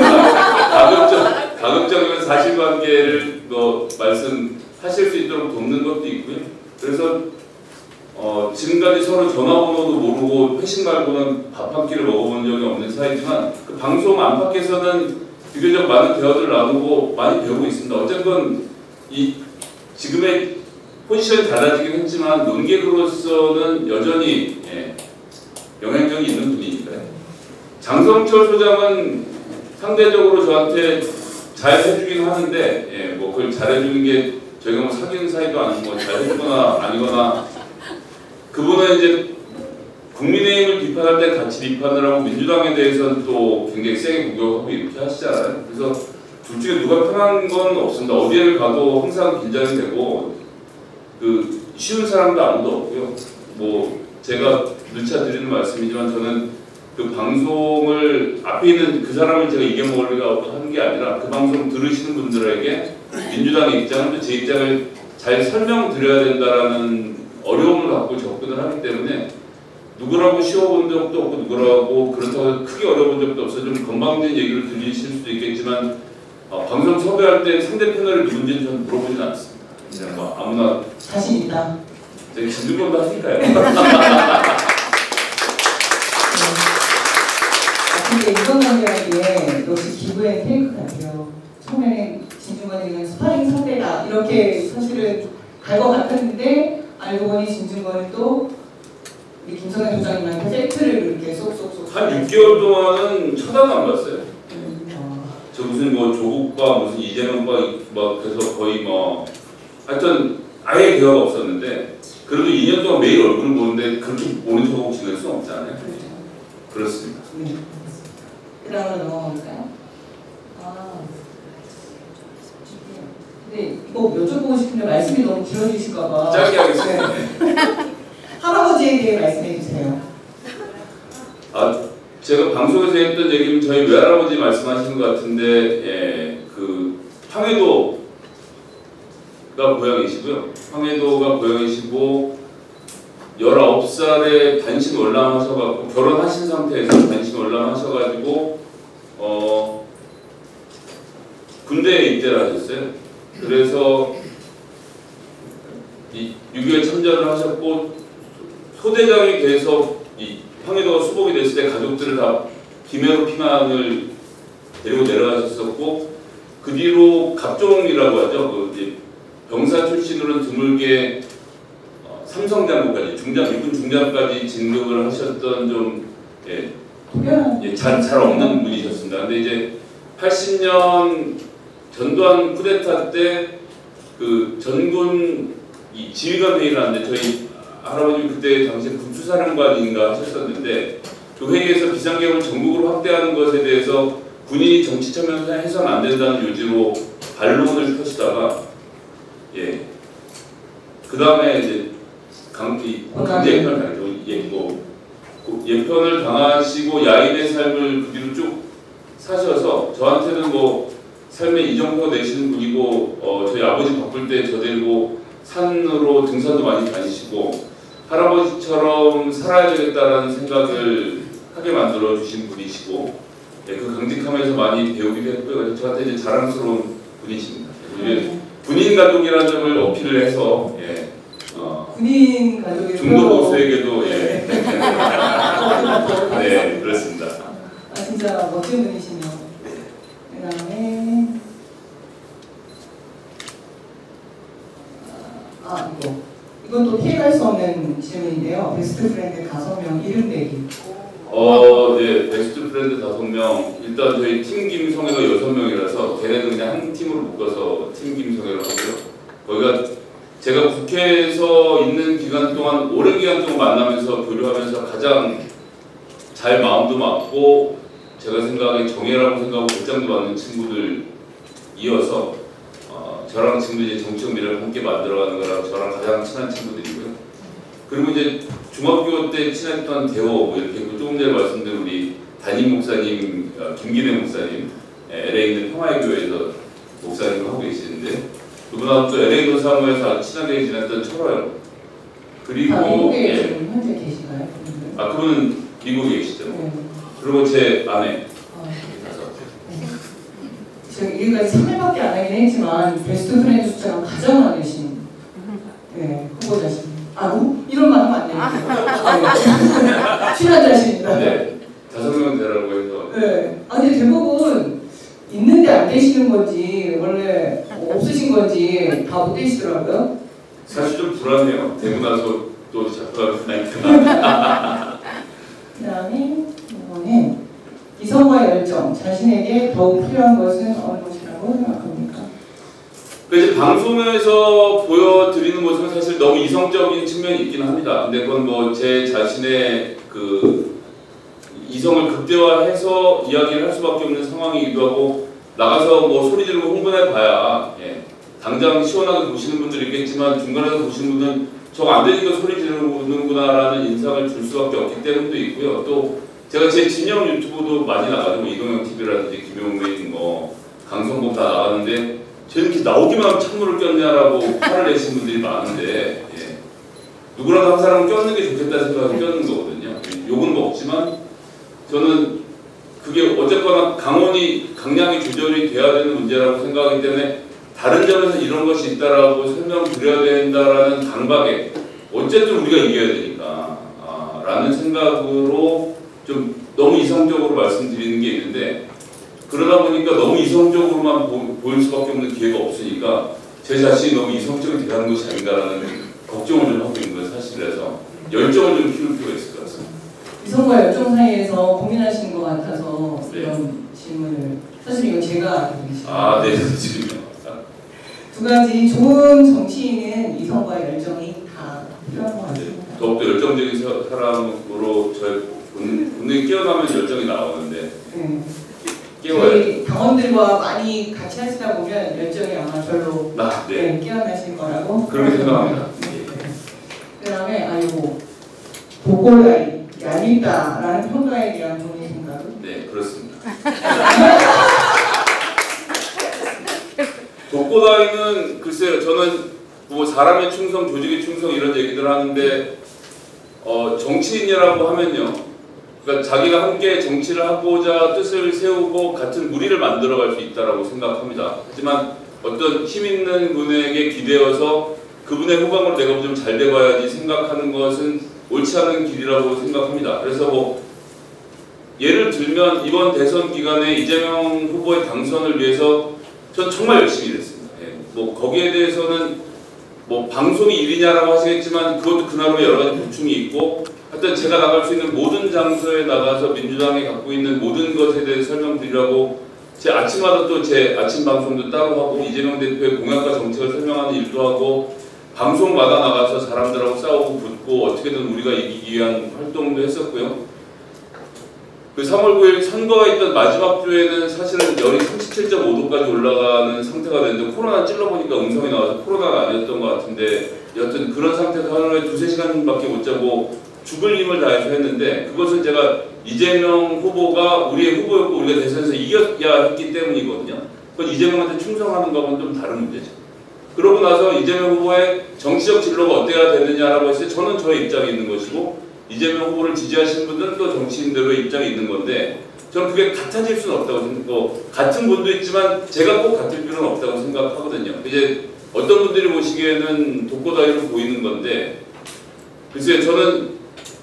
가급적, 가급적이면 사실관계를 뭐 말씀하실 수 있도록 돕는 것도 있고요. 그래서 어, 지금까지 서로 전화번호도 모르고 회식 말고는 밥 한 끼를 먹어본 적이 없는 사이지만 그 방송 안팎에서는 비교적 많은 대화를 나누고 많이 배우고 있습니다. 어쨌든 이 지금의 포지션이 달라지긴 했지만 논객으로서는 여전히 예, 영향력이 있는 분이니까요. 장성철 소장은 상대적으로 저한테 잘 해주긴 하는데 예, 뭐 그걸 잘해주는 게 저희가 뭐 사귀는 사이도 아니고 뭐 잘해주거나 아니거나 그분은 이제 국민의힘을 비판할 때 같이 비판을 하고 민주당에 대해서는 또 굉장히 세게 공격하고 이렇게 하시잖아요. 그래서 둘 중에 누가 편한 건 없습니다. 어디를 가도 항상 긴장이 되고 그 쉬운 사람도 아무도 없고요. 뭐 제가 누차 드리는 말씀이지만 저는 그 방송을 앞에 있는 그 사람을 제가 이겨먹으려고 하는 게 아니라 그 방송 들으시는 분들에게 민주당의 입장을 제 입장을 잘 설명드려야 된다라는 어려움을 갖고 접근을 하기 때문에 누구라고 쉬워본 적도 없고 누구라고 그렇다고 크게 어려운 적도 없어서 좀 건방진 얘기를 들리실 수도 있겠지만 어, 방송 섭외할 때 상대 패널이 누군지는 저는 물어보진 않습니다. 네. 그냥 뭐 아무나 자신 있다. 제 김준범도 하니까요. 근데 인간관계라는 게 역시 기브앤 테이크 같아요. 처음에는 진중권이 그냥 스파링 상대다 이렇게 사실은 갈 것 같았는데 알고 보니 진중권이 또 우리 김성현 부장님한테 팩트를 이렇게 쏙쏙쏙 한 육 개월 동안은 쳐다도 안 봤어요. 어, 저 무슨 뭐 조국과 무슨 이재명과 막 그래서 거의 뭐 하여튼 아예 대화가 없었는데 그래도 이 년 동안 매일 얼굴을 보는데 그렇게 모른 척하고 지낼 수는 없잖아요. 그렇죠. 그렇습니다. 네. 그 다음으로 넘어갈까요? 아, 근데 이거 여쭤보고 싶은데 말씀이 너무 길어지실까봐 짧게 하겠습니다. 네. 할아버지에 대해 말씀해 주세요. 아, 제가 방송에서 했던 얘기는 저희 외할아버지 말씀하시는 것 같은데, 예, 그 황해도가 고향이시고요. 황해도가 고향이시고 열아홉 살에 단신 월남하셔가지고 결혼하신 상태에서 단신 월남하셔가지고 어 군대에 입대를 하셨어요. 그래서 이 육이오에 참전을 하셨고 소대장이 돼서 이 황해도가 수복이 됐을 때 가족들을 다 김해로 피난을 데리고 내려가셨었고 그 뒤로 갑종이라고 하죠. 그 이제 병사 출신으로는 드물게 어, 삼성장군까지 중장 육군 중장까지 진급을 하셨던 좀 예, 예, 잘, 잘 없는 분이셨습니다. 근데 이제 팔십 년 전두환 쿠데타 때 그 전군 이 지휘관 회의를 하는데 저희 할아버님이 그때 당시에 군수사령관인가 하셨었는데 그 회의에서 비상계엄을 전국으로 확대하는 것에 대해서 군인이 정치 참여해서는 안 된다는 요지로 반론을 펴시다가 예. 그 다음에 이제 강, 이, 강제 예편을 당했죠. 예, 뭐, 예편을 당하시고 야인의 삶을 그 뒤로 쭉 사셔서 저한테는 뭐 삶의 이정표가 되시는 분이고 어, 저희 아버지 바쁠 때 저 데리고 산으로 등산도 많이 다니시고 할아버지처럼 살아야 되겠다라는 생각을 하게 만들어 주신 분이시고 예, 그 강직함에서 많이 배우기도 했고요. 저한테 이제 자랑스러운 분이십니다. 예, 군인 가족이라는 점을 어필을 해서 예, 어, 군인 가족이 중도 보수에게도 예, 네 그렇습니다. 아 진짜 멋진 분이시네요. 그 다음에 아 이거 이건 또 피해갈 수 없는 질문인데요. 베스트 프렌드 다섯 명 이름 대기. 어, 네, 베스트 프렌드 다섯 명. 일단 저희 팀 김성애가 여섯 명이라서 걔네는 그냥 한 팀으로 묶어서 팀 김성애로 하고요. 거기가 제가 국회에서 있는 기간 동안 오랜 기간 동안 만나면서 교류하면서 가장 잘 마음도 맞고 제가 생각에 정예라고 생각하고 배짱도 맞는 친구들 이어서 어, 저랑 지금도 이제 정치적 미래를 함께 만들어가는 거라 저랑 가장 친한 친구들이고요. 그리고 이제 중학교 때 친했던 대호 뭐 이렇게 조금 전에 말씀드린 우리 담임 목사님 어, 김기대 목사님 엘에이에 있는 평화의교회에서 목사님을 하고 계시는데 그분하고 또 엘에이 도사무에서 아주 친하게 지냈던 철호요. 그리고 아, 미국에 예. 지금 현재 계신가요? 그분들? 아 그분은 미국에 계시죠. 네. 그리고 제 아내. 아, 제가 여기까지 삼 일밖에 안 하긴 했지만 베스트 프렌드 숫자가 가장 많으신 네, 후보자십니다. 아, 우? 이런 말 하면 안 됩니다. 친환자십니다. 네, 다섯 명 되라고 해서. 네. 아, 근데 대부분 있는데 안 되시는 건지 원래 없으신 건지 다 못 되시더라고요. 사실 좀 불안해요. 되고 나서 또 잡혀가면서 나니까. 그 다음에 이거는 이성과 열정, 자신에게 더욱 필요한 것은 어느 것이라고 생각합니까? 그 이제 방송에서 보여드리는 모습은 사실 너무 이성적인 측면이 있긴 합니다. 근데 그건 뭐 제 자신의 그 이성을 극대화해서 이야기를 할 수밖에 없는 상황이기도 하고 나가서 뭐 소리 지르고 흥분해봐야 예. 당장 시원하게 보시는 분들이 있겠지만 중간에서 보시는 분은 저거 안 되니까 소리 지르는구나라는 인상을 줄 수밖에 없기 때문도 있고요. 또 제가 제 진영 유튜브도 많이 나가죠. 이동형 티비라든지 김용민, 뭐 강성범 다 나가는데 쟤는 이렇게 나오기만 하면 찬물을 꼈냐라고 화를 내신 분들이 많은데 예. 누구라도 한 사람은 꼈는 게 좋겠다 생각해서 꼈는 거거든요. 욕은 먹지만 저는 그게 어쨌거나 강원이 강량이 조절이 돼야 되는 문제라고 생각하기 때문에 다른 점에서 이런 것이 있다라고 설명드려야 된다라는 강박에 어쨌든 우리가 이겨야 되니까 아, 라는 생각으로 좀 너무 이성적으로 말씀드리는 게 있는데 그러다 보니까 너무 이성적으로만 보, 보일 수밖에 없는 기회가 없으니까 제 자신이 너무 이성적으로 대하는 것이 아닌가라는 걱정을 좀 하고 있는 거예요. 사실에서 열정을 좀 키울 필요가 있을 것 같습니다. 이성과 열정 사이에서 고민하시는 것 같아서 네. 이런 질문을 사실 이건 제가 아, 네, 지금요. 두 가지 좋은 정치인은 이성과 열정이 다 필요한 것 같습니다. 네, 더욱더 열정적인 사- 사람으로 저의 본능이 깨어나면 열정이 나오는데 네. 깨워야 저희 당원들과 많이 같이 하시다 보면 열정이 아마 별로 나, 네. 네, 깨어나실 거라고 그렇게 생각합니다. 네. 그 다음에 아이고 보골라이 얄밉다라는 평가에 대한 본인 생각은? 네, 그렇습니다. 독고다이는 글쎄요, 저는 뭐 사람의 충성, 조직의 충성 이런 얘기들 하는데 어, 정치인이라고 하면요, 그러니까 자기가 함께 정치를 하고자 뜻을 세우고 같은 무리를 만들어갈 수 있다라고 생각합니다. 하지만 어떤 힘 있는 분에게 기대어서 그분의 후광으로 내가 좀 잘 돼봐야지 생각하는 것은 옳지 않은 길이라고 생각합니다. 그래서 뭐 예를 들면 이번 대선 기간에 이재명 후보의 당선을 위해서 전 정말 열심히 일했습니다. 예, 뭐 거기에 대해서는 뭐 방송이 일이냐라고 하시겠지만 그것도 그나마 여러 가지 보충이 있고 하여튼 제가 나갈 수 있는 모든 장소에 나가서 민주당이 갖고 있는 모든 것에 대해서 설명드리려고 제 아침마다 또 제 아침 방송도 따로 하고 이재명 대표의 공약과 정책을 설명하는 일도 하고 방송마다 나가서 사람들하고 싸우고 붙고 어떻게든 우리가 이기기 위한 활동도 했었고요. 그 삼월 구일 선거가 있던 마지막 주에는 사실은 열이 삼십칠 점 오 도까지 올라가는 상태가 됐는데 코로나 찔러보니까 음성이 나와서 코로나가 아니었던 것 같은데 여튼 그런 상태에서 하루에 두세 시간밖에 못 자고 죽을 힘을 다해서 했는데 그것은 제가 이재명 후보가 우리의 후보였고 우리가 대선에서 이겨야 했기 때문이거든요. 그건 이재명한테 충성하는 거하고는 좀 다른 문제죠. 그러고 나서 이재명 후보의 정치적 진로가 어때야 되느냐라고 했을 때 저는 저의 입장이 있는 것이고 이재명 후보를 지지하시는 분들은 또 정치인들의 입장이 있는 건데 저는 그게 같아질 수는 없다고 생각하고 같은 분도 있지만 제가 꼭 같을 필요는 없다고 생각하거든요. 이제 어떤 분들이 보시기에는 독고다이로 보이는 건데 글쎄요, 저는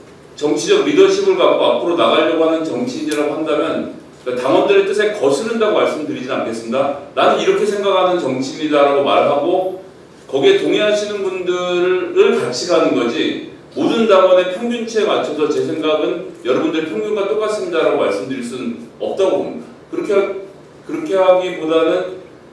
정치적 리더십을 갖고 앞으로 나가려고 하는 정치인이라고 한다면 그러니까 당원들의 뜻에 거스른다고 말씀드리진 않겠습니다. 나는 이렇게 생각하는 정치인이다라고 말하고 거기에 동의하시는 분들을 같이 가는 거지 모든 당원의 평균치에 맞춰서 제 생각은 여러분들 평균과 똑같습니다라고 말씀드릴 수는 없다고 봅니다. 그렇게, 그렇게 하기보다는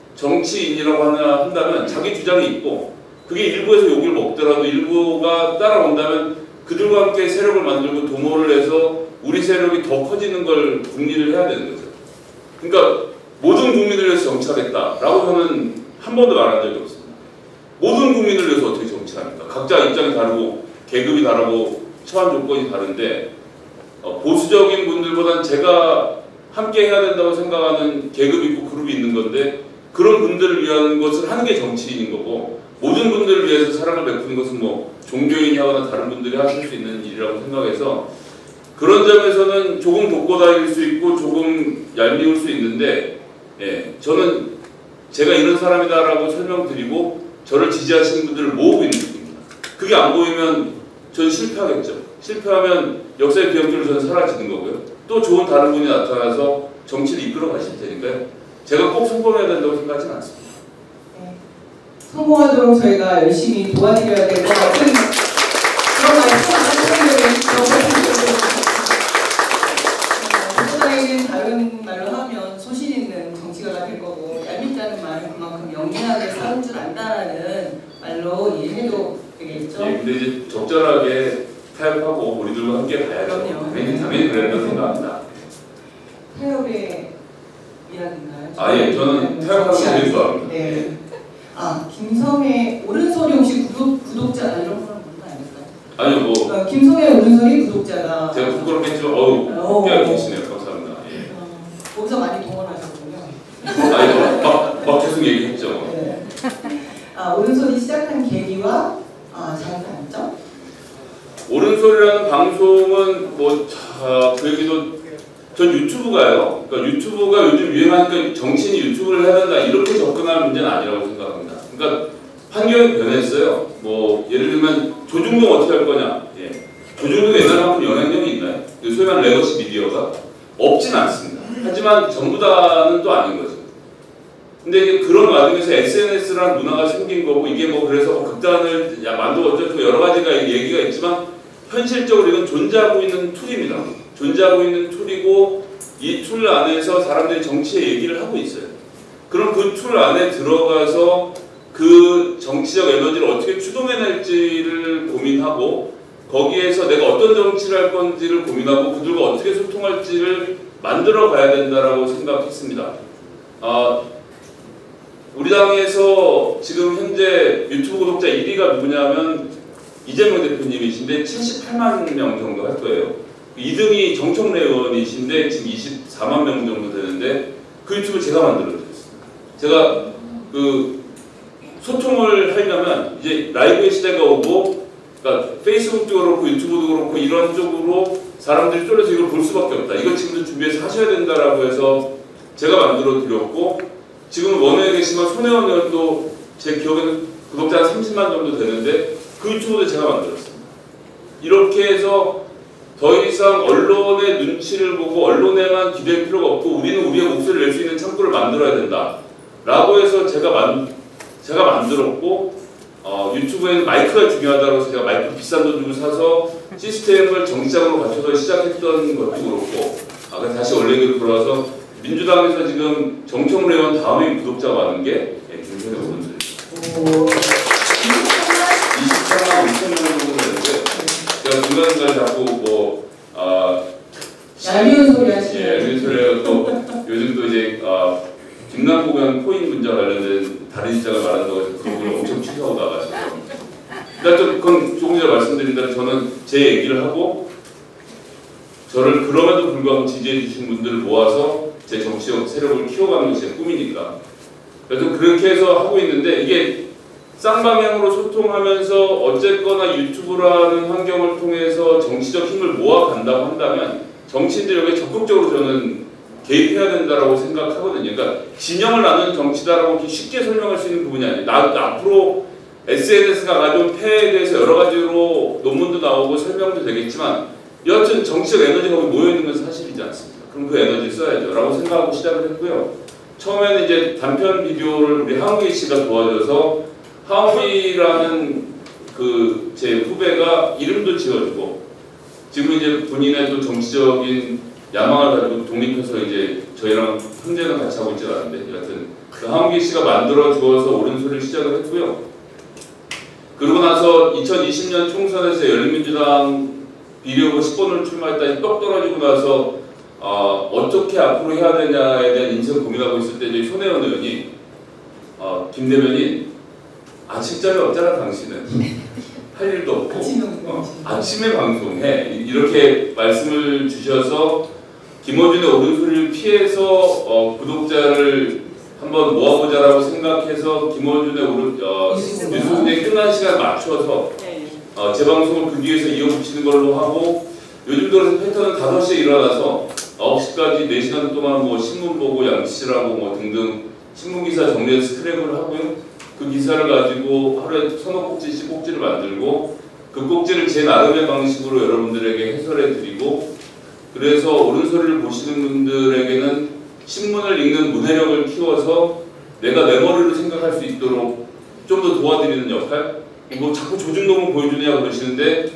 정치인이라고 하나 한다면 자기 주장이 있고 그게 일부에서 욕을 먹더라도 일부가 따라온다면 그들과 함께 세력을 만들고 도모를 해서 우리 세력이 더 커지는 걸 국리를 해야 되는 거죠. 그러니까 모든 국민을 위해서 정치하겠다라고 저는 한 번도 말한 적이 없습니다. 모든 국민을 위해서 어떻게 정치합니까? 각자 입장이 다르고 계급이 다르고 처한 조건이 다른데 어, 보수적인 분들보다는 제가 함께 해야 된다고 생각하는 계급이 있고 그룹이 있는 건데 그런 분들을 위한 것을 하는 게 정치인인 거고 모든 분들을 위해서 사랑을 베푸는 것은 뭐 종교인이 하거나 다른 분들이 하실 수 있는 일이라고 생각해서 그런 점에서는 조금 독고다이일 수 있고 조금 얄미울 수 있는데 예, 저는 제가 이런 사람이다라고 설명드리고 저를 지지하시는 분들을 모으고 있는 느낌입니다. 그게 안 보이면 저는 실패하겠죠. 실패하면 역사의 기억들로 저는 사라지는 거고요. 또 좋은 다른 분이 나타나서 정치를 이끌어 가실 테니까요. 제가 꼭 성공해야 된다고 생각하지는 않습니다. 네. 성공하도록 저희가 열심히 도와드려야 될 것 같은 그런 말씀을 하시는 독고다이는 다른 말로 하면 소신 있는 정치가가 될 거고 얄밉다는 말은 그만큼 영리하게 싸울 줄 안다라는 말로 이해해도 되겠죠? 예, 근데 이제 적절하게 타협하고 우리들과 함께 가야죠. 그럼요. 당연히, 당연히 그래야 된다고 생각합니다. 타협의 이야기인가요? 아, 예, 저는 타협하는 거 되게 좋아합니다. 네. 아, 김성애 오른손이 혹시 구독, 구독자 이런 거는 뭔가 아닐까요? 아니요, 뭐 어, 김성애 오른손이 구독자가 제가 부끄럽겠지만 어우, 어. 깨알 계시네요. 감사합니다. 예. 어, 거기서 많이 동원하셨군요. 아니, 뭐, 막, 막 계속 얘기했죠. 네. 아, 오른손이 시작한 계기와 아, 장단점? 옳은 소리라는 방송은 뭐, 자, 그 얘기도 전 유튜브가요. 그러니까 유튜브가 요즘 유행하니까 정치인이 유튜브를 해야 된다 이렇게 접근할 문제는 아니라고 생각합니다. 그러니까 환경이 변했어요. 뭐 예를 들면 조중동 어떻게 할 거냐. 예. 조중동 옛날만큼 영향력이 있나요? 소위 말하는 레거시 미디어가 없진 않습니다. 하지만 전부 다는 또 아닌 거죠. 근데 이제 그런 와중에서 에스엔에스라는 문화가 생긴 거고 이게 뭐 그래서 뭐 극단을 야 만들고 어쩌고 여러 가지가 얘기가 있지만 현실적으로 이건 존재하고 있는 툴입니다. 존재하고 있는 툴이고 이 툴 안에서 사람들이 정치의 얘기를 하고 있어요. 그럼 그 툴 안에 들어가서 그 정치적 에너지를 어떻게 추동해낼지를 고민하고 거기에서 내가 어떤 정치를 할 건지를 고민하고 그들과 어떻게 소통할지를 만들어 가야 된다라고 생각했습니다. 아, 우리 당에서 지금 현재 유튜브 구독자 일 위가 누구냐면 이재명 대표님이신데 칠십팔만 명 정도 할 거예요. 이 등이 정청래 의원이신데 지금 이십사만 명 정도 되는데 그 유튜브 제가 만들어드렸습니다. 제가 그 소통을 하려면 이제 라이브의 시대가 오고 그러니까 페이스북도 그렇고 유튜브도 그렇고 이런 쪽으로 사람들이 쫄려서 이걸 볼 수밖에 없다. 이거 지금도 준비해서 하셔야 된다라고 해서 제가 만들어 드렸고 지금 원회에 계시면 손혜원 의원도 제 기억에는 구독자 한 삼십만 정도 되는데 그 유튜브도 제가 만들었습니다. 이렇게 해서 더 이상 언론의 눈치를 보고 언론에만 기댈 필요가 없고 우리는 우리의 목소리를 낼 수 있는 창구를 만들어야 된다 라고 해서 제가, 만, 제가 만들었고 어, 유튜브에는 마이크가 중요하다고 해서 제가 마이크 비싼 돈 주고 사서 시스템을 정치적으로 갖춰서 시작했던 것도 그렇고 아, 다시 원래대로 돌아와서 민주당에서 지금 정청래 의원 다음에 구독자가 많은 게 예, 김선혜 의원들입니다. 이십삼만 오천 명 정도 되는데 제가 중간중간 자꾸 뭐 아, 얄미운 소리 하시네요. 예, 얄미운 소리가 또 요즘 또 이제 아, 김남국은 코인 문제 관련된 다른 시장을 말한다고 해서 그 부분을 엄청 취소하고 나가시고 일단 좀 그건 조금 전에 말씀드린 대로 저는 제 얘기를 하고 저를 그럼에도 불구하고 지지해 주신 분들을 모아서 제 정치적 세력을 키워가는 것이 제 꿈이니까 그래서 그렇게 해서 하고 있는데 이게 쌍방향으로 소통하면서 어쨌거나 유튜브라는 환경을 통해서 정치적 힘을 모아간다고 한다면 정치인들 여기에 적극적으로 저는 개입해야 된다라고 생각하거든요. 그러니까 진영을 나누는 정치다라고 이렇게 쉽게 설명할 수 있는 부분이 아니에요. 나, 나 앞으로 에스엔에스가 가져온 폐해에 대해서 여러 가지로 논문도 나오고 설명도 되겠지만 여하튼 정치적 에너지가 거기 모여있는 건 사실이지 않습니까? 그럼 그 에너지 써야죠 라고 생각하고 시작을 했고요. 처음에는 이제 단편 비디오를 우리 하은기 씨가 도와줘서 하은기라는 그 제 후배가 이름도 지어주고 지금 이제 본인의 또 정치적인 야망을 가지고 독립해서 이제 저희랑 형제는 같이 하고 있지 않은데 여하튼 그 하은기 씨가 만들어 주어서 옳은 소리를 시작을 했고요. 그러고 나서 이천이십 년 총선에서 열린민주당 비례후보 십 번을 출마했다니 떡 떨어지고 나서 어, 어떻게 앞으로 해야 되냐에 대한 인생 고민하고 있을 때 저희 손혜원 의원이 어, 김 대변인 아침잠이 없잖아 당신은 할 일도 없고 어, 아침에 방송해 이렇게 말씀을 주셔서 김어준의 옳은 소리를 피해서 어, 구독자를 한번 모아보자라고 생각해서 김어준의 옳은 어, 뉴스분의 끝난 시간 맞춰서 어, 재방송을 그 뒤에서 이어붙이는 걸로 하고 요즘 들어서 패턴은 다섯 시에 일어나서 아홉 시까지 네 시간 동안 뭐 신문 보고 양치질하고 뭐 등등 신문기사 정리해서 스크랩을 하고요. 그 기사를 가지고 하루에 서너 꼭지씩 꼭지를 만들고 그 꼭지를 제 나름의 방식으로 여러분들에게 해설해 드리고 그래서 옳은 소리를 보시는 분들에게는 신문을 읽는 문해력을 키워서 내가 내 머리로 생각할 수 있도록 좀 더 도와드리는 역할? 뭐 자꾸 조중동을 보여주냐 그러시는데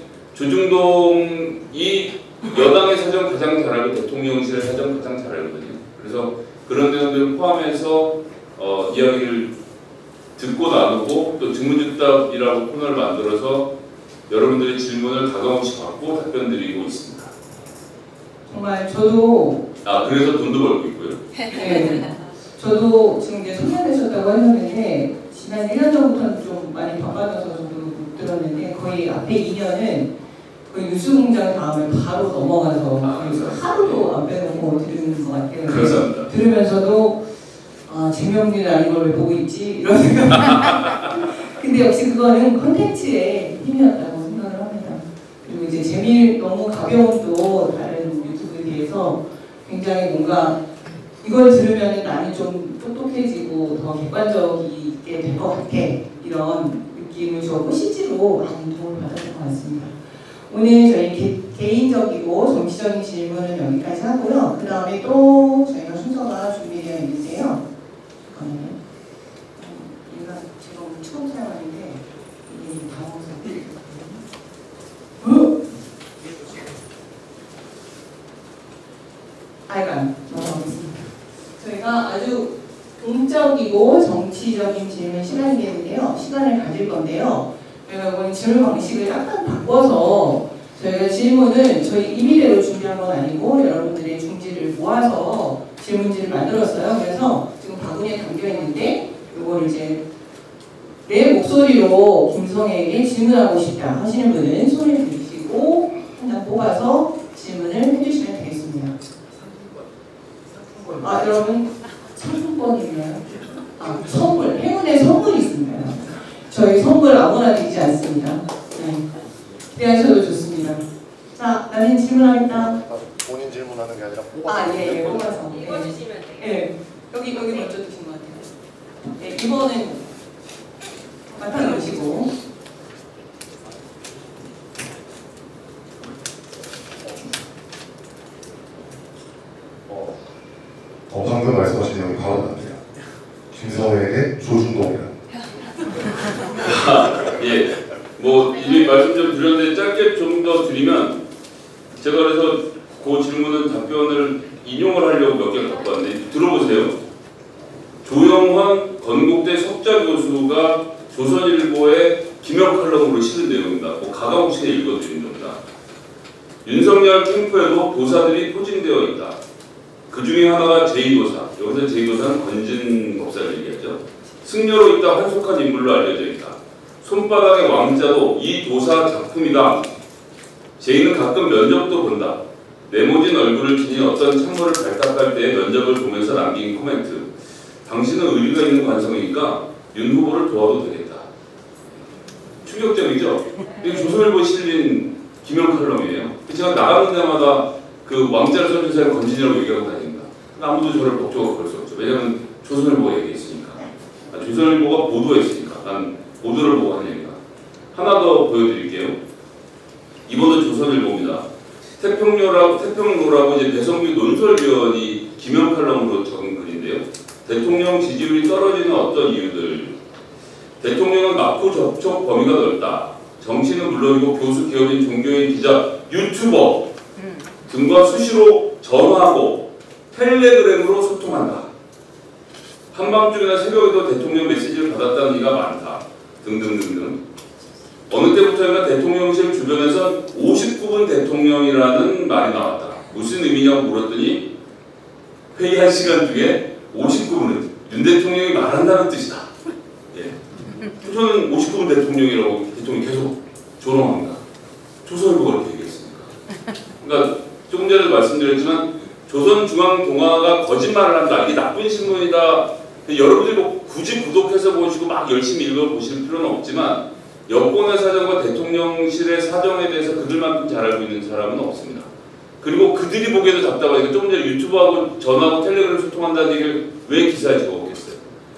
조중동이 여당의 사정 가장 잘 알고 대통령실의 사정 가장 잘 알거든요. 그래서 그런 내용들을 포함해서 어, 이야기를 듣고 나누고 또 증문즉답이라고 코너를 만들어서 여러분들의 질문을 가감없이 받고 답변 드리고 있습니다. 정말 저도 아 그래서 돈도 벌고 있고요. 네, 저도 지금 이제 소개되셨다고 했는데 지난 일 년 전부터는 좀 많이 바빠져서 저도 못 들었는데 거의 앞에 이 년은 거의 뉴스공장 다음에 바로 넘어가서 아, 하루도 안 빼놓고 들은 것 같아요. 감사합니다. 들으면서도 아 재미없는 아닌 걸 왜 보고 있지 이런 생각. 근데 역시 그거는 콘텐츠의 힘이었다고 생각을 합니다. 그리고 이제 재미 너무 가벼운 또 다른 유튜브에 비해서 굉장히 뭔가 이걸 들으면 나는 좀 똑똑해지고 더 객관적이게 될 것 같아. 이런 느낌을 주었고 실제로 많은 도움을 받았던 것 같습니다. 오늘 저희 개, 개인적이고 정치적인 질문은 여기까지 하고요. 그 다음에 또 저희가 순서가 준비되어 있는데요. 잠깐만요. 얘가 제가 오늘 처음 사용하는데 이게 당황스럽게. 어? 아이간 넘어가겠습니다. 저희가 아주 공적이고 정치적인 질문 시간이겠는데요. 시간을 가질 건데요. 저희가 이번 질문 방식을 약간 바꿔서 저희가 질문을 저희 임의대로 준비한 건 아니고 여러분들의 중지를 모아서 질문지를 만들었어요. 그래서 지금 바구니에 담겨 있는데 이걸 이제 내 목소리로 김성애에게 질문하고 싶다 하시는 분은 손을 들으시고 하나 뽑아서 질문을 해주시면 되겠습니다. 아 여러분 상품권이 있나요? 아 선물, 행운의 선물이 있습니다. 저희 선물 아무나 드리지 않습니다. 네. 기대하셔도 좋습니다. 자, 나는 질문하겠다. 본인 질문하는 게 아니라 뽑아서. 아, 예, 예, 뽑아서. 예. 읽어주시면 돼요. 예, 여기, 여기 먼저 드신 것 같아요. 네, 이번은 맡아 놓으시고. 어, 어, 방금 말씀하신 내용이 바로 나네요. 김성애에게 조준동이라. 예, 뭐 이미 말씀 좀 드렸는데 짧게 좀 더 드리면 제가 그래서 그 질문은 답변을 인용을 하려고 몇 개를 갖고 왔는데 들어보세요. 조영환 건국대 석좌 교수가 조선일보의 기명 칼럼으로 실은 내용입니다. 뭐 가감없이 읽어드린 겁니다. 윤석열 캠프에도 도사들이 포진되어 있다. 그 중에 하나가 제이 도사, 여기서 제이 도사는 건진 법사를 얘기하죠. 승려로 있다 한속한 인물로 알려져 있다. 손바닥의 왕자도 이 도사 작품이다. 제이는 가끔 면접도 본다. 네모진 얼굴을 지닌 어떤 창문을 발탁할 때의 면접을 보면서 남긴 코멘트. 당신은 의리가 있는 관성이니까 윤 후보를 도와도 되겠다. 충격적이죠? 이게 조선일보에 실린 기명 칼럼이에요. 제가 나가는 데마다 그 왕자를 써준 사람을 건진이라고 얘기하고 다닙니다. 아무도 저를 법적으로 걸 수 없죠. 왜냐하면 조선일보가 얘기했으니까. 아, 조선일보가 보도했으니까. 난 보도를 보고 하는 얘기다. 하나 더 보여드릴게요. 이번도 조선일보입니다. 태평로라고, 태평로라고 이제 배성규 논설위원이 기명 칼럼으로 적은 글인데요. 대통령 지지율이 떨어지는 어떤 이유들. 대통령은 마포 접촉 범위가 넓다. 정치는 물론이고 교수, 기업인, 종교인, 기자, 유튜버 등과 수시로 전화하고 텔레그램으로 소통한다. 한밤중이나 새벽에도 대통령 메시지를 받았다는 얘기가 많다. 등등등등. 어느 때부터인가 대통령실 주변에선 오십구 분 대통령이라는 말이 나왔다. 무슨 의미냐고 물었더니 회의한 시간 중에 오십구 분은 윤 대통령이 말한다는 뜻이다. 예. 저는 오십구 분 대통령이라고 대통령이 계속 조롱합니다. 조선일보가 그렇게 얘기했으니까. 그러니까 조금 전에도 말씀드렸지만 조선중앙동아가 거짓말을 한다. 이게 나쁜 신문이다. 여러분들이 뭐 굳이 구독해서 보시고 막 열심히 읽어보실 필요는 없지만 여권의 사정과 대통령실의 사정에 대해서 그들만큼 잘 알고 있는 사람은 없습니다. 그리고 그들이 보기에도 답답하니까 조금 전에 유튜브하고 전화하고 텔레그램 소통한다는 얘기를 왜 기사에 적어오겠어요?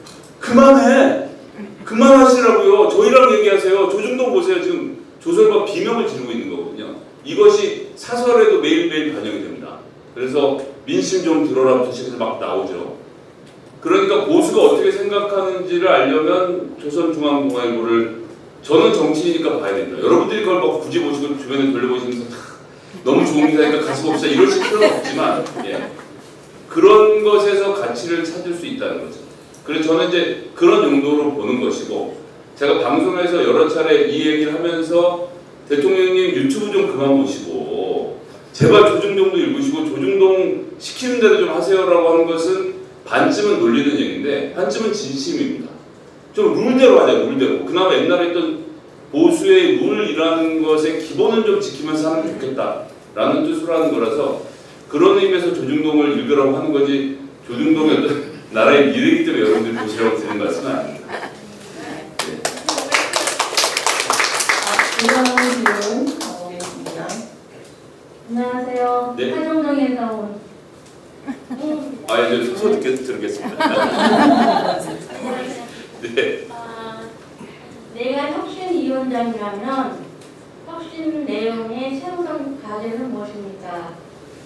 그만해! 그만하시라고요. 저희랑 얘기하세요. 조중동 보세요. 지금 조선일보 비명을 지르고 있는 거거든요. 이것이 사설에도 매일매일 반영이 됩니다. 그래서 민심 좀 들어라부터 시작해서 막 나오죠. 그러니까 보수가 어떻게 생각하는지를 알려면 조선중앙동아일보를 저는 정치니까 봐야 된다. 여러분들이 그걸 막 굳이 보시고 주변에 돌려보시면서 너무 좋은 기사니까 가슴 없어 이러실 필요는 없지만 예. 그런 것에서 가치를 찾을 수 있다는 거죠. 그래서 저는 이제 그런 용도로 보는 것이고 제가 방송에서 여러 차례 이 얘기를 하면서 대통령님 유튜브 좀 그만 보시고 제발 조중동도 읽으시고 조중동 시키는 대로 좀 하세요라고 하는 것은 반쯤은 놀리는 얘기인데 반쯤은 진심입니다. 좀 룰대로 하자, 룰대로. 그나마 옛날에 했던 보수의 룰이라는 것의 기본을 좀 지키면서 하면 좋겠다라는 뜻으로 하는 거라서 그런 의미에서 조중동을 읽으라고 하는 거지 조중동의 어떤 나라의 미래이기 때문에 여러분들이 보시라고 드리는 말씀은 아닙니다. 네. 다음 질문 가보겠습니다. 안녕하세요. 네. 화정동에서 온 투표 듣겠, 들겠습니다. 네. 아, 내가 혁신위원장이라면 혁신 내용의 세우던 과제는 무엇입니까?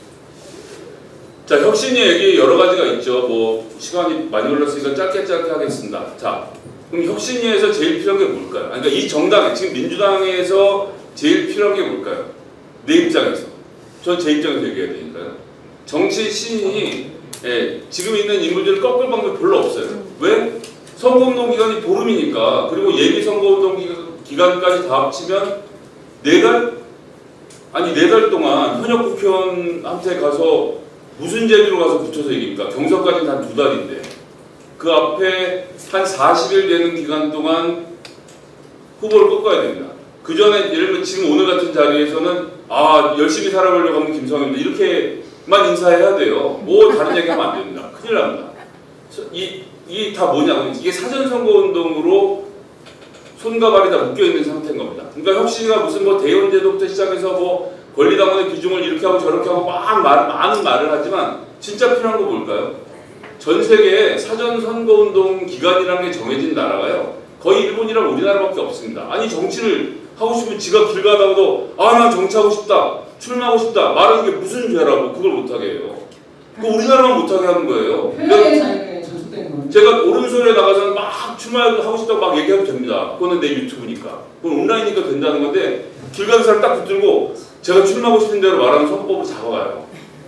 자, 혁신의 얘기 여러 가지가 있죠. 뭐 시간이 많이 흘렀으니까 짧게 짧게 하겠습니다. 자, 그럼 혁신위에서 제일 필요한 게 뭘까요? 그러니까 이 정당, 지금 민주당에서 제일 필요한 게 뭘까요? 내 입장에서. 전 제 입장에서 얘기해야 되니까요. 정치 신인이 예, 지금 있는 인물들을 꺾을 방법이 별로 없어요. 왜? 선거운동 기간이 보름이니까. 그리고 예비 선거운동 기간까지 다 합치면 네 달? 아니 네 달 동안 현역 국회의원한테 가서 무슨 제도로 가서 붙여서 이깁니까? 경선까지는 한 두 달인데 그 앞에 한 사십 일 되는 기간 동안 후보를 꺾어야 됩니다. 그 전에 예를 들면 지금 오늘 같은 자리에서는 아 열심히 살아보려고 하면 김성입니다. 이렇게만 인사해야 돼요. 뭐 다른 얘기하면 안 됩니다. 큰일 납니다. 이, 이 다 뭐냐? 이게 사전선거운동으로 손과 발이 다 묶여있는 상태인 겁니다. 그러니까 혁신이가 무슨 뭐 대의원제도부터 시작해서 뭐 권리당원의 비중을 이렇게 하고 저렇게 하고 막 말, 많은 말을 하지만 진짜 필요한 거 뭘까요? 전 세계에 사전선거운동 기간이라는 게 정해진 나라가요. 거의 일본이랑 우리나라밖에 없습니다. 아니 정치를 하고 싶으면 지가 길 가다가도 아 난 정치하고 싶다 출마하고 싶다 말하는 게 무슨 죄라고 그걸 못하게 해요. 그거 우리나라만 못하게 하는 거예요. 표현의 자유에 저촉되는 거예요. 제가 오른손에 나가서는 막 출마하고 싶다고 막 얘기해도 됩니다. 그거는 내 유튜브니까. 그건 온라인이니까 된다는 건데 길 가는 사람 딱 붙들고 제가 출마하고 싶은 대로 말하는 선거법을 잡아가요.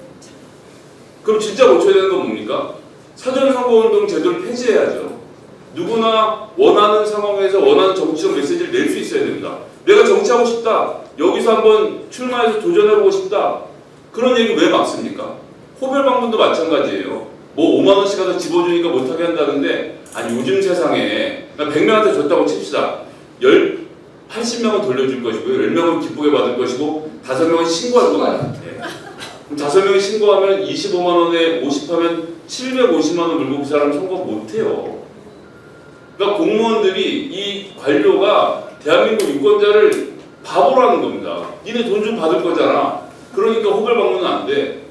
그럼 진짜 고쳐야 되는 건 뭡니까? 사전선거운동 제도를 폐지해야죠. 누구나 원하는 상황에서 원하는 정치적 메시지를 낼 수 있어야 됩니다. 내가 정치하고 싶다. 여기서 한번 출마해서 도전해보고 싶다. 그런 얘기 왜 막습니까? 호별 방문도 마찬가지예요. 뭐 오만 원씩 가서 집어주니까 못하게 한다는데 아니 요즘 세상에 백 명한테 줬다고 칩시다. 열, 팔십 명은 돌려줄 것이고요. 열 명은 기쁘게 받을 것이고 다섯 명은 신고할 거예요. 네. 그럼 다섯 명이 신고하면 이십오만 원에 오십 하면 칠백오십만 원 물고 그 사람 선거 못해요. 그러니까 공무원들이 이 관료가 대한민국 유권자를 바보라는 겁니다. 니네 돈 좀 받을 거잖아. 그러니까 호별 방문은 안 돼.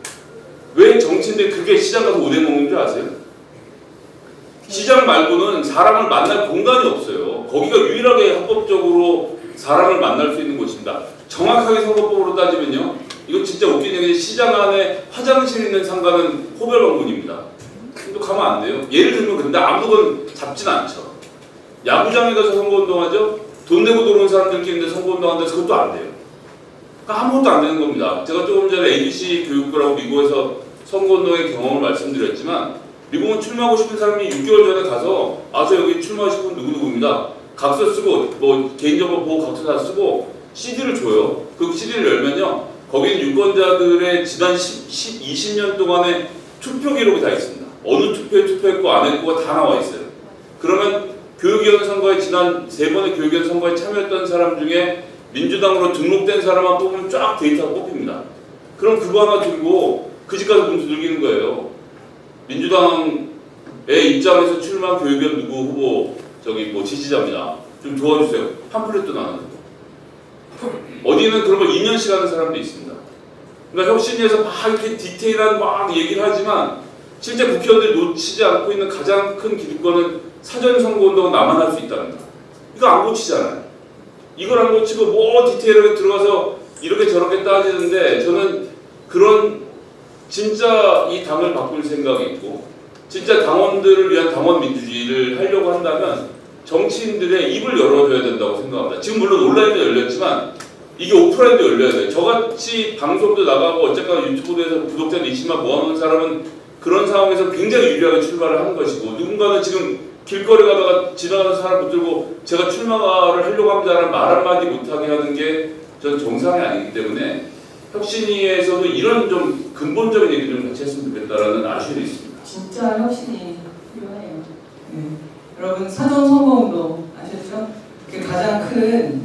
왜 정치인데 그게 시장 가서 오뎅 먹는 줄 아세요? 시장 말고는 사람을 만날 공간이 없어요. 거기가 유일하게 합법적으로 사람을 만날 수 있는 곳입니다. 정확하게 선거법으로 따지면요. 이거 진짜 웃긴 얘기 시장 안에 화장실 있는 상가는 호별 방문입니다. 또 가면 안 돼요. 예를 들면 그런데 아무건 잡진 않죠. 야구장에 가서 선거운동하죠. 돈 내고 들어온 사람들끼리 있는데 선거운동하는데 그것도 안 돼요. 그러니까 아무것도 안 되는 겁니다. 제가 조금 전에 에이비씨 교육부라고 미국에서 선거운동의 경험을 말씀드렸지만 미국은 출마하고 싶은 사람이 육 개월 전에 가서 아서 여기 출마하시는 분 누구누구입니다. 각서 쓰고 뭐 개인정보 보호 각서 다 쓰고 씨디를 줘요. 그 씨디를 열면요. 거기는 유권자들의 지난 십, 십, 이십 년 동안의 투표 기록이 다 있습니다. 어느 투표에 투표했고 안 했고가 다 나와 있어요. 그러면 교육위원 선거에 지난 세 번의 교육위원 선거에 참여했던 사람 중에 민주당으로 등록된 사람만 뽑으면 쫙 데이터가 뽑힙니다. 그럼 그거 하나 들고 그 집 가서 문 두들기는 거예요. 민주당의 입장에서 출마한 교육위원 누구 후보 저기 뭐 지지자입니다. 좀 도와주세요. 팜플렛도 나눠주고. 어디는 그런 걸 이 년씩 하는 사람도 있습니다. 그러니까 혁신위에서 막 이렇게 디테일한 막 얘기를 하지만 실제 국회의원들이 놓치지 않고 있는 가장 큰 기득권은 사전선거운동은 나만 할 수 있다는 거. 이거 안 고치잖아요. 이걸 안 고치고 뭐 디테일하게 들어가서 이렇게 저렇게 따지는데 저는 그런 진짜 이 당을 바꿀 생각이 있고 진짜 당원들을 위한 당원 민주주의를 하려고 한다면 정치인들의 입을 열어줘야 된다고 생각합니다. 지금 물론 온라인도 열렸지만 이게 오프라인도 열려야 돼요. 저같이 방송도 나가고 어쨌거나 유튜브에서 구독자 이십만 모아놓은 사람은 그런 상황에서 굉장히 유리하게 출마를 하는 것이고 누군가는 지금 길거리 가다가 지나가는 사람 붙들고 제가 출마를 하려고 합니다라는 말 한마디 못하게 하는 게 전 정상이 아니기 때문에 혁신위에서도 이런 좀 근본적인 얘기 좀 같이 했으면 좋겠다라는 아쉬움이 있습니다. 진짜 혁신이 필요해요. 네. 여러분 사전 선거운동 아셨죠? 그게 가장 큰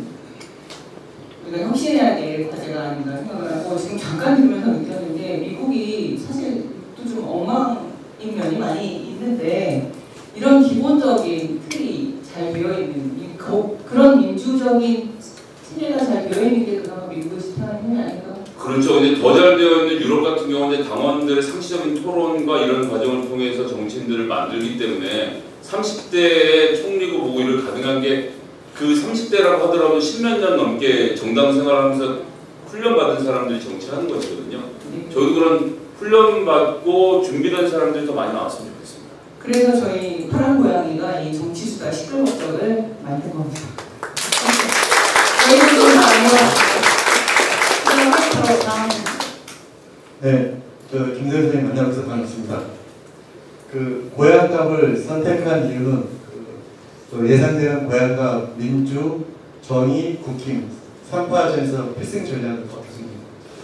우리가 혁신해야 될 과제가 아닌가 생각을 하고 지금 잠깐 들으면서 느꼈는 게 미국이 사실 또 좀 엉망인 면이 많이 있는데 이런 기본적인 틀이 잘 되어 있는 이 거, 그런 민주적인 체계가 잘 되어 있는 게 그나마 미국에서 태어난 힘이 아닌가. 그렇죠. 이제 더 잘 되어 있는 유럽 같은 경우는 이제 당원들의 상시적인 토론과 이런 과정을 통해서 정치인들을 만들기 때문에 삼십 대의 총리고 뭐고 이를 가능한 게 그 삼십 대라고 하더라도 십몇 년 넘게 정당 생활하면서 훈련받은 사람들이 정치하는 것이거든요. 네. 저희도 그런 훈련받고 준비된 사람들이 더 많이 나왔으면 좋겠습니다. 그래서 저희 파란 고양이가 이 정치수다 시끌벅적을 만든 겁니다. 저희는 좀 아니요. 네, 저 김대현 선생님 만나서 반갑습니다. 그 고향값을 선택한 이유는 그 예상되는 고향값 민주, 정의, 국힘 삼파전에서 필승 전략을 갖습니다.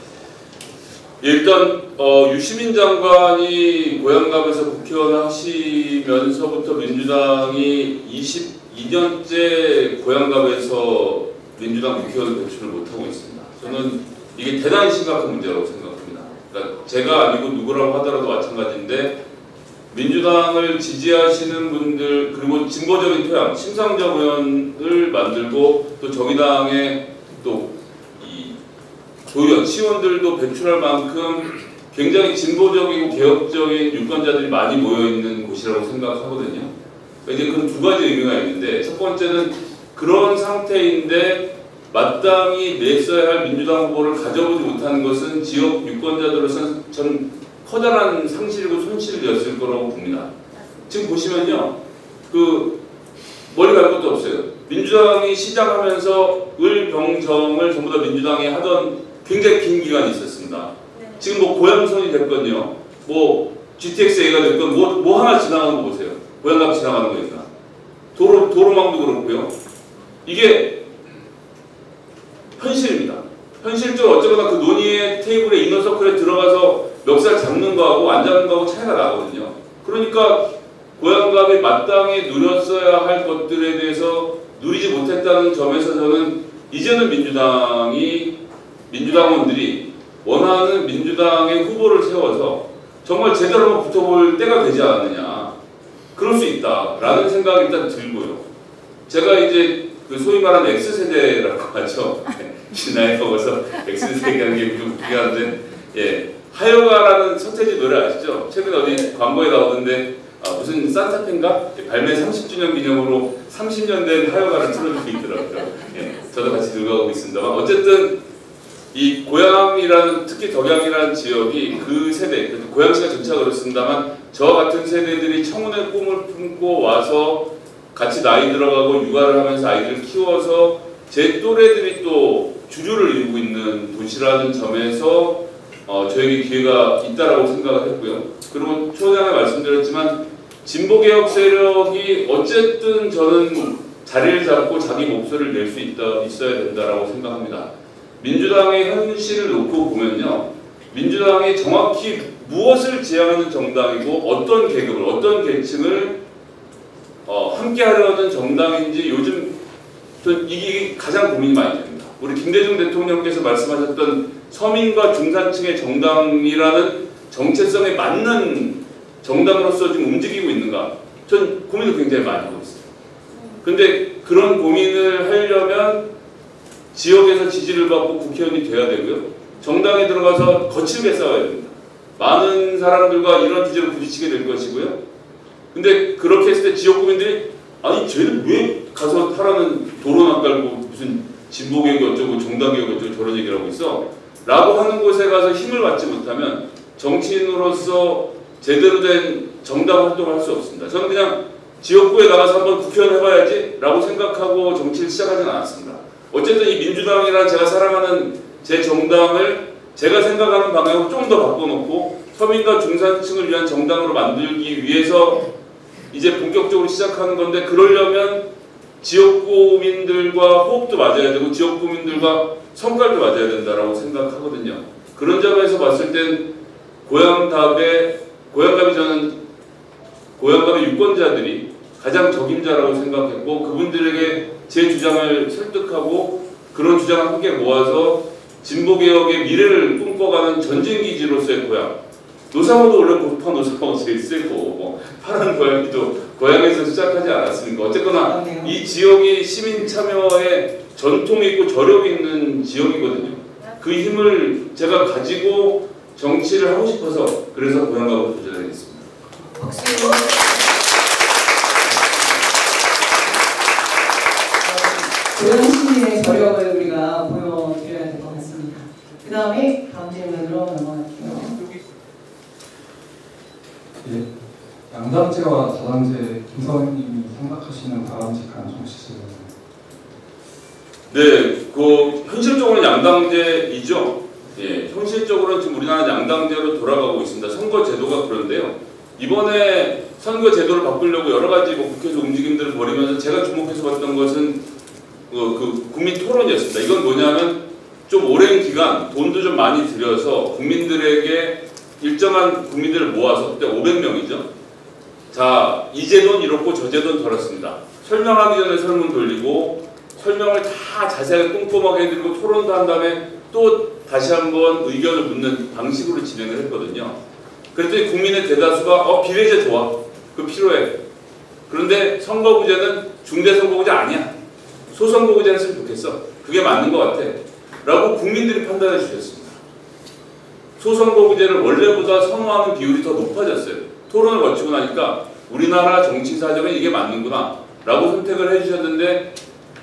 일단 어, 유시민 장관이 고향갑에서 국회의원 하시면서부터 민주당이 이십이 년째 고향갑에서 민주당 국회의원 배출을 못하고 있습니다. 저는 이게 대단히 심각한 문제라고 생각합니다. 그러니까 제가 아니고 누구라고 하더라도 마찬가지인데 민주당을 지지하시는 분들 그리고 진보적인 토양, 심상정 의원을 만들고 또 정의당의 또 이 조연, 시원들도 배출할 만큼 굉장히 진보적이고 개혁적인 유권자들이 많이 모여있는 곳이라고 생각하거든요. 이제 그런 두 가지 의미가 있는데 첫 번째는 그런 상태인데 마땅히 냈어야 할 민주당 후보를 가져보지 못하는 것은 지역 유권자들로서는 전 커다란 상실이고 손실이었을 거라고 봅니다. 지금 보시면요, 그 머리 갈 것도 없어요. 민주당이 시작하면서 을병정을 전부 다 민주당이 하던 굉장히 긴 기간이 있었습니다. 지금 뭐 고양선이 됐건요, 뭐 지티엑스에이가 됐건 뭐, 뭐 하나 지나가는 거 보세요. 고양갑 지나가는 거니까. 도로, 도로망도 그렇고요. 이게 현실입니다. 현실적으로 어쩌거나 그 논의의 테이블에 이너서클에 들어가서 멱살 잡는 거하고 안 잡는 거하고 차이가 나거든요. 그러니까 고향갑이 마땅히 누렸어야 할 것들에 대해서 누리지 못했다는 점에서 저는 이제는 민주당이 민주당원들이 원하는 민주당의 후보를 세워서 정말 제대로 한번 붙어볼 때가 되지 않았느냐. 그럴 수 있다라는 생각이 일단 들고요. 제가 이제 그 소위 말하는 X세대라고 하죠. 나이 먹어서 X세대라는 게 좀 웃기긴 한데, 예. 하여가라는 서태지 노래 아시죠? 최근에 어디 광고에 나오던데 아, 무슨 산타페인가? 발매 삼십 주년 기념으로 삼십 년 된 하여가를 틀어주고 있더라고요. 예. 저도 같이 늙어가고 있습니다만 어쨌든 이 고양이라는 특히 덕양이라는 지역이 그 세대, 고양시가 전체가 그렇습니다만 저와 같은 세대들이 청운의 꿈을 품고 와서 같이 나이 들어가고 육아를 하면서 아이들을 키워서 제 또래들이 또 주류를 이루고 있는 도시라는 점에서 어, 저에게 기회가 있다라고 생각을 했고요. 그리고 초장에 말씀드렸지만 진보개혁 세력이 어쨌든 저는 자리를 잡고 자기 목소리를 낼 수 있다, 있어야 된다라고 생각합니다. 민주당의 현실을 놓고 보면요. 민주당이 정확히 무엇을 지향하는 정당이고 어떤 계급을, 어떤 계층을 어, 함께 하려는 정당인지 요즘 전 이게 가장 고민이 많이 됩니다. 우리 김대중 대통령께서 말씀하셨던 서민과 중산층의 정당이라는 정체성에 맞는 정당으로서 지금 움직이고 있는가? 전 고민을 굉장히 많이 하고 있어요. 근데 그런 고민을 하려면 지역에서 지지를 받고 국회의원이 돼야 되고요. 정당에 들어가서 거칠게 싸워야 됩니다. 많은 사람들과 이런 주제로 부딪히게 될 것이고요. 근데 그렇게 했을 때 지역 국민들이 아니 쟤는 왜 가서 하라는 도로 낚깔고 무슨 진보개혁이 어쩌고 정당개혁이 어쩌고 저런 얘기를 하고 있어? 라고 하는 곳에 가서 힘을 받지 못하면 정치인으로서 제대로 된 정당 활동을 할 수 없습니다. 저는 그냥 지역구에 나가서 한번 국회의원 해봐야지 라고 생각하고 정치를 시작하지는 않았습니다. 어쨌든 이 민주당이란 제가 사랑하는 제 정당을 제가 생각하는 방향으로 좀 더 바꿔놓고 서민과 중산층을 위한 정당으로 만들기 위해서 이제 본격적으로 시작하는 건데 그러려면 지역구민들과 호흡도 맞아야 되고 지역구민들과 성깔도 맞아야 된다라고 생각하거든요. 그런 점에서 봤을 땐 고향갑의 고향갑이 저는 고향갑의 유권자들이 가장 적임자라고 생각했고 그분들에게 제 주장을 설득하고 그런 주장을 함께 모아서 진보개혁의 미래를 꿈꿔가는 전진기지로서의 고향. 노상호도 원래 고파 노상호 제일 세고 뭐 파란 고양이도 고향에서 시작하지 않았습니까? 어쨌거나 이 지역이 시민 참여의 전통이 있고 저력이 있는 지역이거든요. 그 힘을 제가 가지고 정치를 하고 싶어서 그래서 고향가고 도전하겠습니다. 박수. 고양 시민의 저력을 우리가 보여드려야 될 것 같습니다. 그 다음에 다음 질문으로 넘어갈게요. 예, 양당제와 다당제 김서원님이 생각하시는 바람직한 정치제도는? 네, 그 현실적으로는 양당제이죠. 예, 현실적으로는 지금 우리나라 양당제로 돌아가고 있습니다. 선거 제도가 그런데요. 이번에 선거 제도를 바꾸려고 여러 가지 뭐 국회에서 움직임들을 벌이면서 제가 주목해서 봤던 것은 그, 그 국민 토론이었습니다. 이건 뭐냐면 좀 오랜 기간 돈도 좀 많이 들여서 국민들에게 일정한 국민들을 모아서 그때 오백 명이죠. 자, 이 제도는 이렇고 저 제도는 저렇습니다. 설명하기 전에 설문 돌리고 설명을 다 자세하게 꼼꼼하게 해드리고 토론도 한 다음에 또 다시 한번 의견을 묻는 방식으로 진행을 했거든요. 그랬더니 국민의 대다수가 어 비례제 좋아. 그 필요해. 그런데 선거구제는 중대선거구제 아니야. 소선거구제 했으면 좋겠어. 그게 맞는 것 같아. 라고 국민들이 판단해 주셨습니다. 소선거구제를 원래보다 선호하는 비율이 더 높아졌어요. 토론을 거치고 나니까 우리나라 정치 사정에 이게 맞는구나 라고 선택을 해주셨는데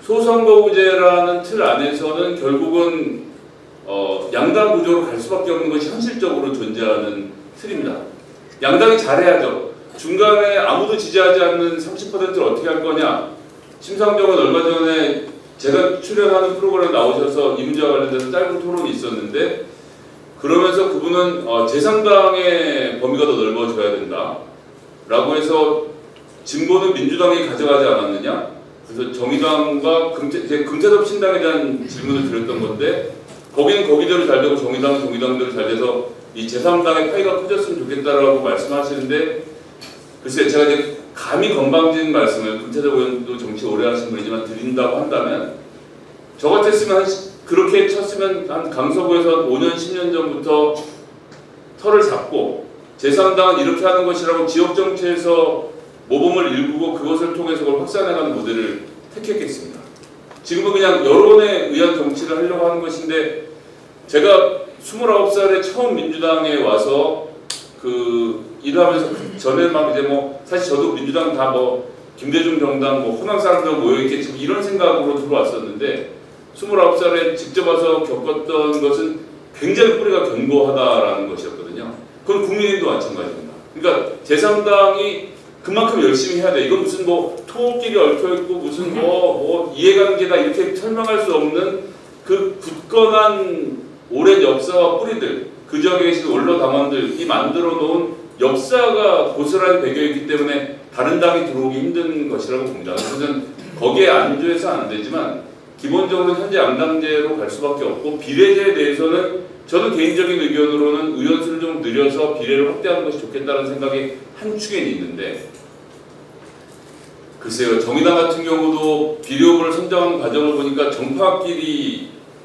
소선거구제라는 틀 안에서는 결국은 어, 양당 구조로 갈 수밖에 없는 것이 현실적으로 존재하는 틀입니다. 양당이 잘해야죠. 중간에 아무도 지지하지 않는 삼십 퍼센트를 어떻게 할 거냐. 심상정은 얼마 전에 제가 출연하는 프로그램에 나오셔서 이 문제와 관련돼서 짧은 토론이 있었는데 그러면서 그분은 어, 제삼당의 범위가 더 넓어져야 된다 라고 해서 진보는 민주당이 가져가지 않았느냐. 그래서 정의당과 금태, 금태섭 신당에 대한 질문을 드렸던 건데 거기는 거기대로 잘 되고 정의당은 정의당대로 잘 돼서 이 제삼당의 파이가 커졌으면 좋겠다라고 말씀하시는데 글쎄 제가 이제 감히 건방진 말씀을 금태섭 의원도 정치 오래 하신 분이지만 드린다고 한다면 저 같았으면 한, 그렇게 쳤으면 한 강서구에서 오 년 십 년 전부터 털을 잡고 제삼당은 이렇게 하는 것이라고 지역정치에서 모범을 일구고 그것을 통해서 그걸 확산해가는 모델을 택했겠습니다. 지금은 그냥 여론에 의한 정치를 하려고 하는 것인데 제가 스물아홉 살에 처음 민주당에 와서 그 일하면서 전에 막 이제 뭐 사실 저도 민주당 다 뭐 김대중 정당 뭐 호남 사람들 모여있겠지 이런 생각으로 들어왔었는데 스물아홉 살에 직접 와서 겪었던 것은 굉장히 뿌리가 견고하다라는 것이었거든요. 그건 국민의힘도 마찬가지입니다. 그러니까 제삼당이 그만큼 열심히 해야 돼. 이건 무슨 뭐 토끼리 얽혀있고 무슨 뭐, 뭐 이해관계다 이렇게 설명할 수 없는 그 굳건한 오랜 역사와 뿌리들 그 지역에 계신 원로 당원들이 만들어 놓은 역사가 고스란히 배겨있기 때문에 다른 당이 들어오기 힘든 것이라고 봅니다. 그래서 거기에 안주해서 안 되지만 기본적으로 현재 양당제로 갈 수밖에 없고 비례제에 대해서는 저는 개인적인 의견으로는 의원수를 좀 늘려서 비례를 확대하는 것이 좋겠다는 생각이 한 축에는 있는데 글쎄요. 정의당 같은 경우도 비례 후보를 선정하는 과정을 보니까 정파끼리의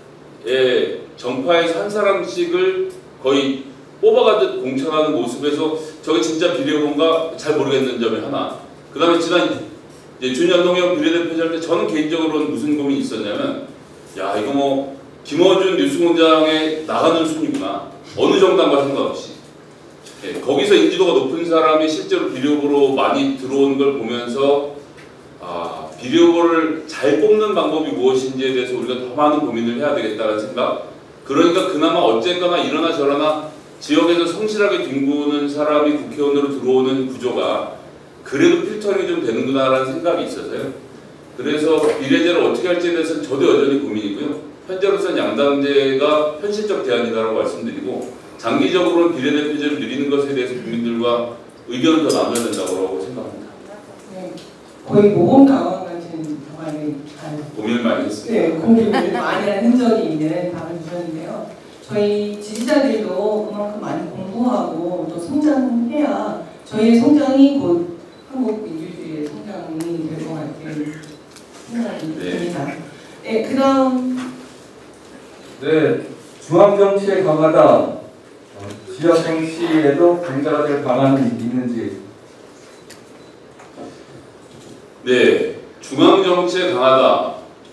정파에서 한 사람씩을 거의 뽑아가듯 공천하는 모습에서 저게 진짜 비례 후보인가 잘 모르겠는 점이 하나. 그 다음에 지난 준연동형 비례대표할 때 저는 개인적으로는 무슨 고민이 있었냐면 야 이거 뭐 김어준 뉴스공장에 나가는 순위구나. 어느 정당과 상관없이. 예, 거기서 인지도가 높은 사람이 실제로 비례 후보로 많이 들어오는 걸 보면서 아, 비례 후보를 잘 뽑는 방법이 무엇인지에 대해서 우리가 더 많은 고민을 해야 되겠다는 생각. 그러니까 그나마 어쨌거나 이러나 저러나 지역에서 성실하게 뒹구는 사람이 국회의원으로 들어오는 구조가 그래도 필터링이 좀 되는구나라는 생각이 있어서요. 그래서 비례제를 어떻게 할지에 대해서는 저도 여전히 고민이고요. 현재로서는 양당제가 현실적 대안이라고 말씀드리고 장기적으로는 비례대표제를 늘리는 것에 대해서 국민들과 의견을 더 나눠야 된다고 생각합니다. 네, 거의 모범당원 같은 정말 고민을 많이 했습니다. 네, 고민을 많이 한 흔적이 있는 답을 주셨는데요. 저희 지지자들도 그만큼 많이 공부하고 또 성장해야 저희의 성장이 곧 한국 민주주의의 성장이 될 것 같은 생각이 듭니다. 네, 그 다음 네, 중앙정치에 강하다. 어, 지역정치에도 강자가 될 방안이 있는지. 네, 중앙정치에 강하다.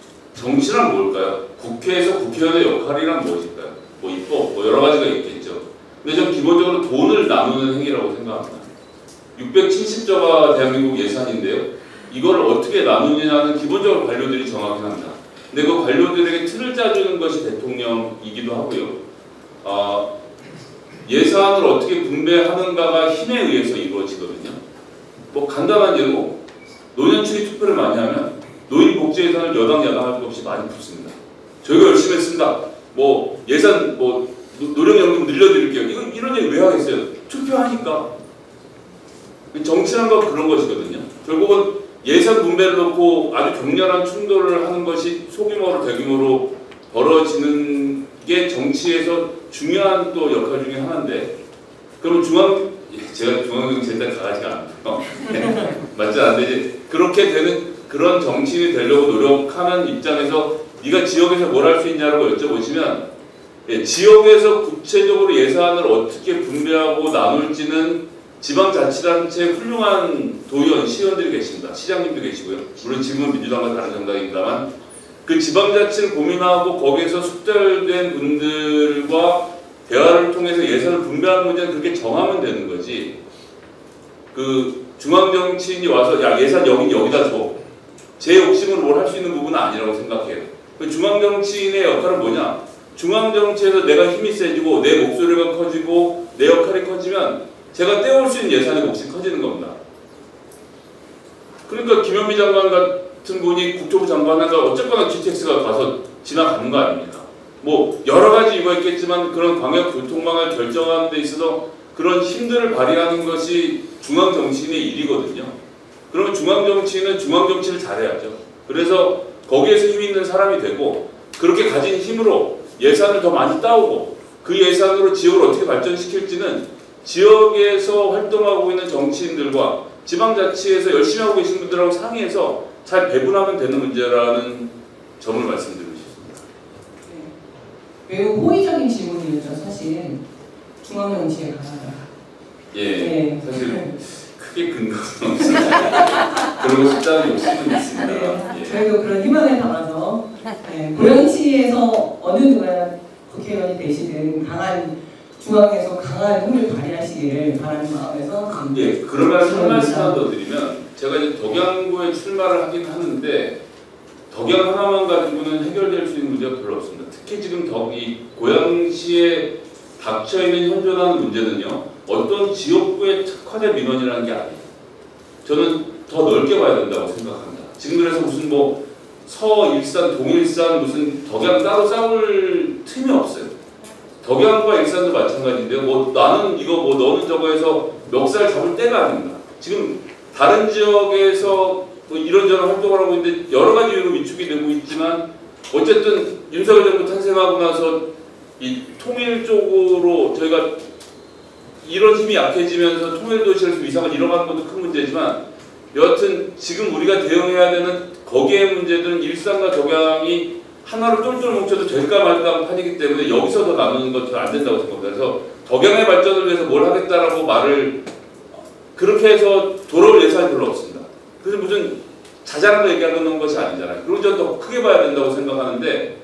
정치란 뭘까요? 국회에서 국회의원의 역할이란 무엇일까요? 뭐 입법, 뭐 여러 가지가 있겠죠. 근데 전 기본적으로 돈을 나누는 행위라고 생각합니다. 육백칠십 조가 대한민국 예산인데요. 이걸 어떻게 나누느냐는 기본적으로 관료들이 정하긴 합니다. 근데 그 관료들에게 틀을 짜주는 것이 대통령이기도 하고요. 아, 예산을 어떻게 분배하는가가 힘에 의해서 이루어지거든요. 뭐 간단한 예로 노년층이 투표를 많이 하면 노인복지 예산을 여당 야당 할 것 없이 많이 붓습니다. 저희가 열심히 했습니다. 뭐 예산 뭐 노령연금 늘려드릴게요. 이건 이런 얘기 왜 하겠어요? 투표하니까. 정치란 건 그런 것이거든요. 결국은 예산 분배를 놓고 아주 격렬한 충돌을 하는 것이 소규모로 대규모로 벌어지는 게 정치에서 중요한 또 역할 중에 하나인데, 그러면 중앙 제가 중앙정치 일단 가가지가 않고요. 맞지 않는데 그렇게 되는 그런 정치인이 되려고 노력하는 입장에서 네가 지역에서 뭘 할 수 있냐고 여쭤보시면, 예, 지역에서 구체적으로 예산을 어떻게 분배하고 나눌지는 지방자치단체 훌륭한 도의원, 시의원들이 계십니다. 시장님도 계시고요. 물론 지금은 민주당과 다른 정당입니다만 그 지방자치를 고민하고 거기에서 숙달된 분들과 대화를 통해서 예산을 분배하는 문제는 그렇게 정하면 되는 거지, 그 중앙정치인이 와서 야 예산 여긴 여기다 줘, 제 욕심으로 뭘 할 수 있는 부분은 아니라고 생각해요. 그 중앙정치인의 역할은 뭐냐, 중앙정치에서 내가 힘이 세지고 내 목소리가 커지고 내 역할이 커지면 제가 떼올 수 있는 예산의 몫이 커지는 겁니다. 그러니까 김현미 장관 같은 분이 국토부 장관하다가 어쨌거나 지티엑스가 가서 지나가는 거 아닙니까? 뭐 여러 가지 이유가 있겠지만 그런 광역교통망을 결정하는 데 있어서 그런 힘들을 발휘하는 것이 중앙정치인의 일이거든요. 그러면 중앙정치인은 중앙정치를 잘해야죠. 그래서 거기에서 힘 있는 사람이 되고 그렇게 가진 힘으로 예산을 더 많이 따오고 그 예산으로 지역을 어떻게 발전시킬지는 지역에서 활동하고 있는 정치인들과 지방자치에서 열심히 하고 계신 분들하고 상의해서 잘 배분하면 되는 문제라는 점을 말씀드리고 싶습니다. 네. 매우 호의적인 질문이었죠. 사실 중앙정치에 관한. 예, 네. 사실 크게 근거는 없습니다. 그러고 싶다는 욕심은 있습니다. 네. 예. 저희도 그런 희망을 담아서 네. 고양시에서 어느 누가 국회의원이 되시든 강한 중앙에서 강한 힘을 발휘하시기를 바라는 마음에서. 예, 그러면 한 말씀만 더 드리면, 제가 이제 덕양구에 출마를 하긴 하는데 덕양 하나만 가지고는 해결될 수 있는 문제가 별로 없습니다. 특히 지금 덕이 고양시에 닥쳐 있는 현존하는 문제는요, 어떤 지역구에 특화된 민원이라는 게 아니에요. 저는 더 넓게 봐야 된다고 생각합니다. 지금 그래서 무슨 뭐 서일산, 동일산, 무슨 덕양 따로 싸울 틈이 없어요. 덕양과 일산도 마찬가지인데요. 뭐 나는 이거 뭐 너는 저거에서 멱살 잡을 때가 아닙니다. 지금 다른 지역에서 뭐 이런저런 활동을 하고 있는데 여러 가지 이유로 위축이 되고 있지만 어쨌든 윤석열 정부 탄생하고 나서 이 통일 쪽으로 저희가 이런 힘이 약해지면서 통일도시에서 위상을 잃어가는 것도 큰 문제지만 여하튼 지금 우리가 대응해야 되는 거기에 문제들은 일산과 덕양이 하나로 똘똘 뭉쳐도 될까 말까 판이기 때문에 여기서 더 나누는 것도 안 된다고 생각합니다. 그래서 덕양의 발전을 위해서 뭘 하겠다라고 말을 그렇게 해서 돌아올 예산이 별로 없습니다. 그래서 무슨 자잘한 거 얘기하는 것이 아니잖아요. 그리고 저는 더 크게 봐야 된다고 생각하는데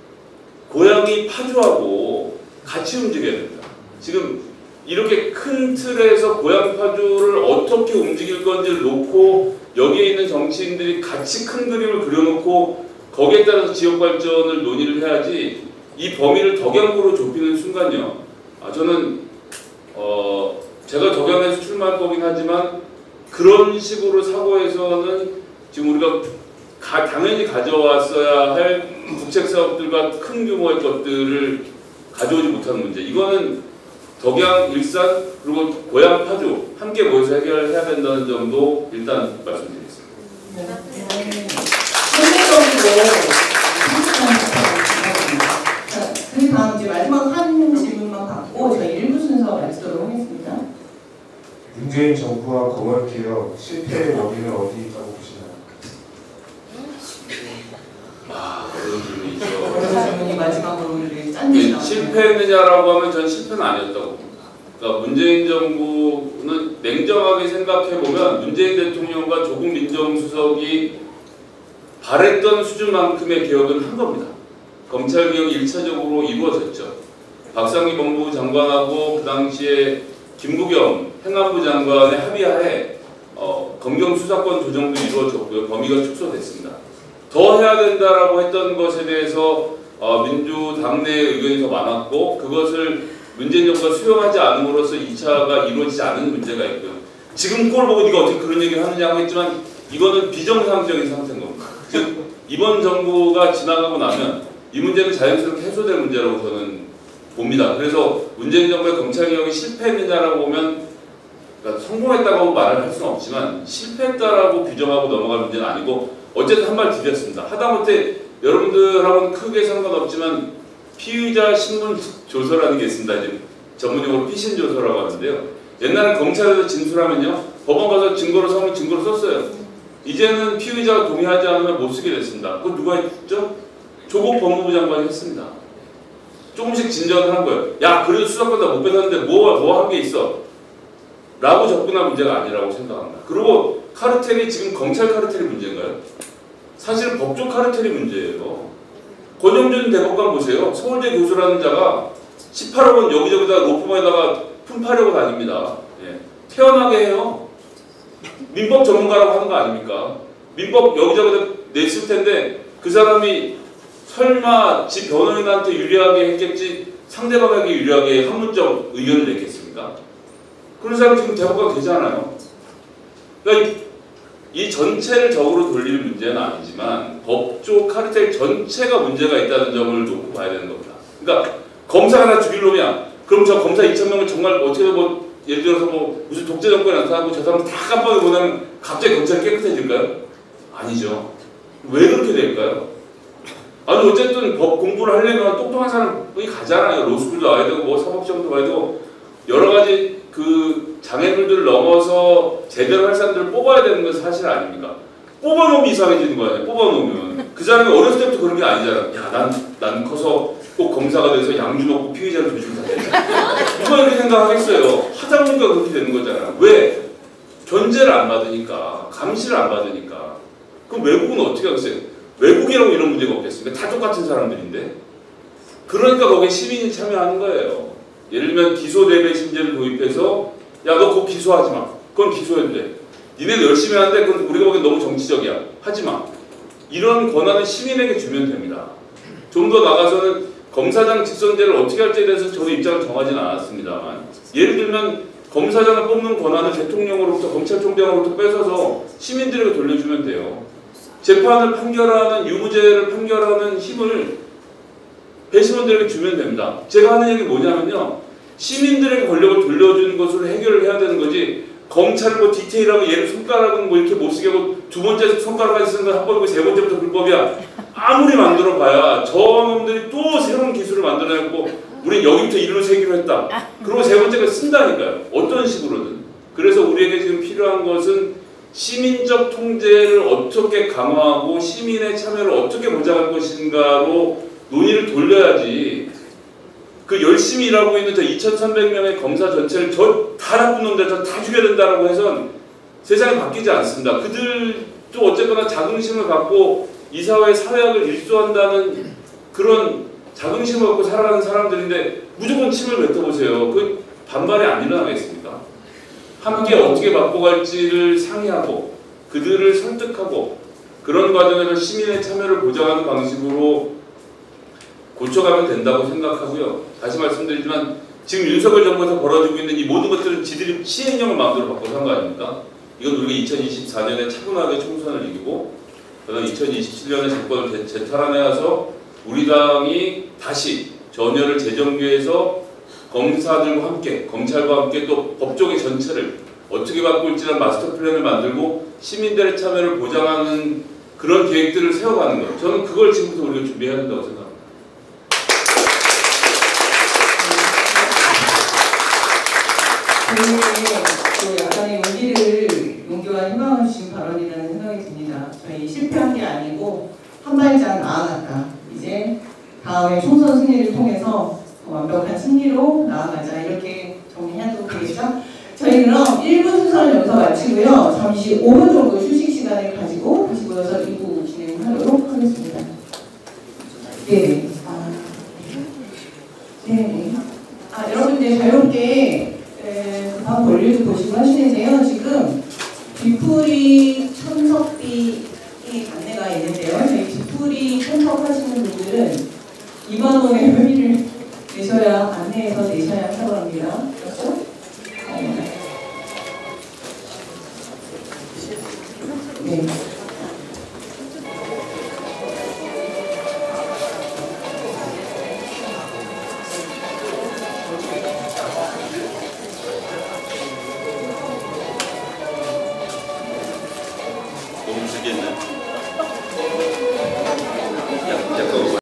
고양이 파주하고 같이 움직여야 됩니다. 지금 이렇게 큰 틀에서 고양 파주를 어떻게 움직일 건지를 놓고 여기에 있는 정치인들이 같이 큰 그림을 그려놓고 거기에 따라서 지역 발전을 논의를 해야지 이 범위를 덕양구로 좁히는 순간요. 아, 저는 어, 제가 덕양에서 출마할 거긴 하지만 그런 식으로 사고에서는 지금 우리가 가, 당연히 가져왔어야 할 국책 사업들과 큰 규모의 것들을 가져오지 못하는 문제. 이거는 덕양, 일산 그리고 고양, 파주 함께 모여서 해결해야 된다는 점도 일단 말씀드리겠습니다. 네. 네. 전체적으로 자, 그 다음 이제 마지막 한 질문만 받고 저희 일 부 순서 마치도록 하겠습니다. 문재인 정부와 검언개혁 실패의 원인은 어디 있다고 보시나요? 아, 어려운 질문이죠. 어려운 질문이 마지막으로 이렇게 짠지 나오네요. 실패했느냐라고 하면 전 실패는 아니었다고 봅니다. 그러니까 문재인 정부는 냉정하게 생각해보면 문재인 대통령과 조국 민정수석이 바랬던 수준만큼의 개혁은 한 겁니다. 검찰 개혁이 일차적으로 이루어졌죠. 박상기 법무부 장관하고 그 당시에 김부겸 행안부 장관의 합의하에 어, 검경 수사권 조정도 이루어졌고요. 범위가 축소됐습니다. 더 해야 된다라고 했던 것에 대해서 어, 민주당 내 의견이 더 많았고 그것을 문재인 정부가 수용하지 않음으로써 이 차가 이루어지지 않은 문제가 있고요. 지금 꼴 보고 네가 어떻게 그런 얘기를 하느냐고 했지만 이거는 비정상적인 상태인 겁니다. 즉 이번 정부가 지나가고 나면 이 문제는 자연스럽게 해소될 문제라고 저는 봅니다. 그래서 문재인 정부의 검찰개혁이 실패했느냐라고 보면 그러니까 성공했다고 말을 할 수는 없지만 실패했다라고 규정하고 넘어갈 문제는 아니고 어쨌든 한 발 디뎠습니다. 하다못해 여러분들하고는 크게 상관없지만 피의자 신문 조서라는 게 있습니다. 이제 전문용어로 피신 조서라고 하는데요. 옛날에 검찰에서 진술하면요. 법원 가서 증거로 삼으면 증거로 썼어요. 이제는 피의자가 동의하지 않으면 못 쓰게 됐습니다. 그거 누가 했죠? 조국 법무부 장관이 했습니다. 조금씩 진전을 한 거예요. 야 그래도 수사권 다 못 뺏었는데 뭐 뭐 한 게 있어? 라고 접근할 문제가 아니라고 생각합니다. 그리고 카르텔이 지금 검찰 카르텔이 문제인가요? 사실은 법조 카르텔이 문제예요. 권영준 대법관 보세요. 서울대 교수라는 자가 십팔억 원 여기저기다 로펌에다가 품파려고 다닙니다. 예. 태어나게 해요. 민법 전문가라고 하는 거 아닙니까? 민법 여기저기다 냈을 텐데 그 사람이 설마 지 변호인한테 유리하게 했겠지 상대방에게 유리하게 한문적 의견을 냈겠습니까? 그런 사람이 지금 대법관 되잖아요. 그러니까 이, 이 전체를 적으로 돌릴 문제는 아니지만 법조 카르텔 전체가 문제가 있다는 점을 놓고 봐야 되는 겁니다. 그러니까 검사가 다 죽일 놈이야. 그럼 저 검사 이천 명을 정말 어떻게 뭐 예를 들어서 뭐 무슨 독재 정권이 나타나고 저 사람 다 깜빡이 보내면 갑자기 검찰이 깨끗해질까요? 아니죠. 왜 그렇게 될까요? 아니 어쨌든 법 공부를 하려면 똑똑한 사람이 가잖아요. 로스쿨도 와야 되고 뭐 사법시험도 와야 되고 여러 가지 그 장애물들을 넘어서 제대로 할 사람들을 뽑아야 되는 건 사실 아닙니까? 뽑아놓으면 이상해지는 거 아니에요? 뽑아놓으면 그 사람이 어렸을 때부터 그런 게 아니잖아. 야, 난, 난 커서 꼭 검사가 돼서 양주 먹고 피의자를 조심해야 돼. 누가 이렇게 생각하겠어요? 하다 보니까 그렇게 되는 거잖아. 왜? 견제를 안 받으니까, 감시를 안 받으니까. 그럼 외국은 어떻게 하겠어요? 외국이라고 이런 문제가 없겠습니까? 다 똑같은 사람들인데. 그러니까 거기에 시민이 참여하는 거예요. 예를 들면 기소 대배 심제를 도입해서 야 너 그거 기소하지 마. 그건 기소해도 돼. 니네도 열심히 하는데 그건 우리가 보기엔 너무 정치적이야. 하지 마. 이런 권한은 시민에게 주면 됩니다. 좀 더 나가서는 검사장 직선제를 어떻게 할지에 대해서 저도 입장을 정하지는 않았습니다만 예를 들면 검사장을 뽑는 권한을 대통령으로부터 검찰총장으로부터 뺏어서 시민들에게 돌려주면 돼요. 재판을 판결하는 유무죄를 판결하는 힘을 배심원들에게 주면 됩니다. 제가 하는 얘기 뭐냐면요. 시민들에게 권력을 돌려주는 것으로 해결을 해야 되는 거지 검찰을 뭐 디테일하고 얘를 손가락은 뭐 이렇게 못 쓰게 하고 두 번째 손가락까지 쓰는 건 한 번이고 세 번째부터 불법이야. 아무리 만들어 봐야 저놈들이 또 새로운 기술을 만들어냈고 우린 여기부터 일로 세기로 했다. 그리고 세 번째가 쓴다니까요. 어떤 식으로든. 그래서 우리에게 지금 필요한 것은 시민적 통제를 어떻게 강화하고 시민의 참여를 어떻게 보장할 것인가로 논의를 돌려야지 그 열심히 일하고 있는 저 이천삼백 명의 검사 전체를 저 다 나쁜 놈들 저 다 죽여야 된다라고 해선 세상이 바뀌지 않습니다. 그들도 어쨌거나 자긍심을 갖고 이 사회의 사회학을 일소한다는 그런 자긍심을 갖고 살아가는 사람들인데 무조건 침을 뱉어보세요. 그 반발이 안 일어나겠습니까? 함께 어떻게 바꿔갈지를 상의하고 그들을 설득하고 그런 과정에서 시민의 참여를 보장하는 방식으로 고쳐가면 된다고 생각하고요. 다시 말씀드리지만 지금 윤석열 정부에서 벌어지고 있는 이 모든 것들은 지들이 시행령을 마음대로 바꿔서 한 거 아닙니까? 이건 우리가 이천이십사 년에 차분하게 총선을 이기고 그다음 이천이십칠 년에 정권을 재탈환해서 우리 당이 다시 전열을 재정비해서 검사들과 함께 검찰과 함께 또 법조계 전체를 어떻게 바꿀지라는 마스터 플랜을 만들고 시민들의 참여를 보장하는 그런 계획들을 세워가는 거예요. 저는 그걸 지금부터 우리가 준비해야 된다고 생각합니다. 저희의 그 약간의 용기를, 용기와 희망을 주신 발언이라는 생각이 듭니다. 저희 실패한 게 아니고 한 발짝 나아갔다. 이제 다음에 총선 승리를 통해서 완벽한 승리로 나아가자. 이렇게 정리해도 되겠죠? 저희 그럼 일 부 순서를 여기서 마치고요. 잠시 오 분 정도 휴식 시간을 가지고 다시 모여서 이 부 진행하도록 네. 아, 네. 아, 여러분들 자유롭게 방 권리도 보시고 하시는데요. 지금 뒤풀이 참석비 안내가 있는데요. 저희 뒤풀이 참석하시는 분들은 이만 원의 회비를 내셔야 안내해서 내셔야 한다고 합니다. 그렇죠? 네. 네. 너무 길겠네.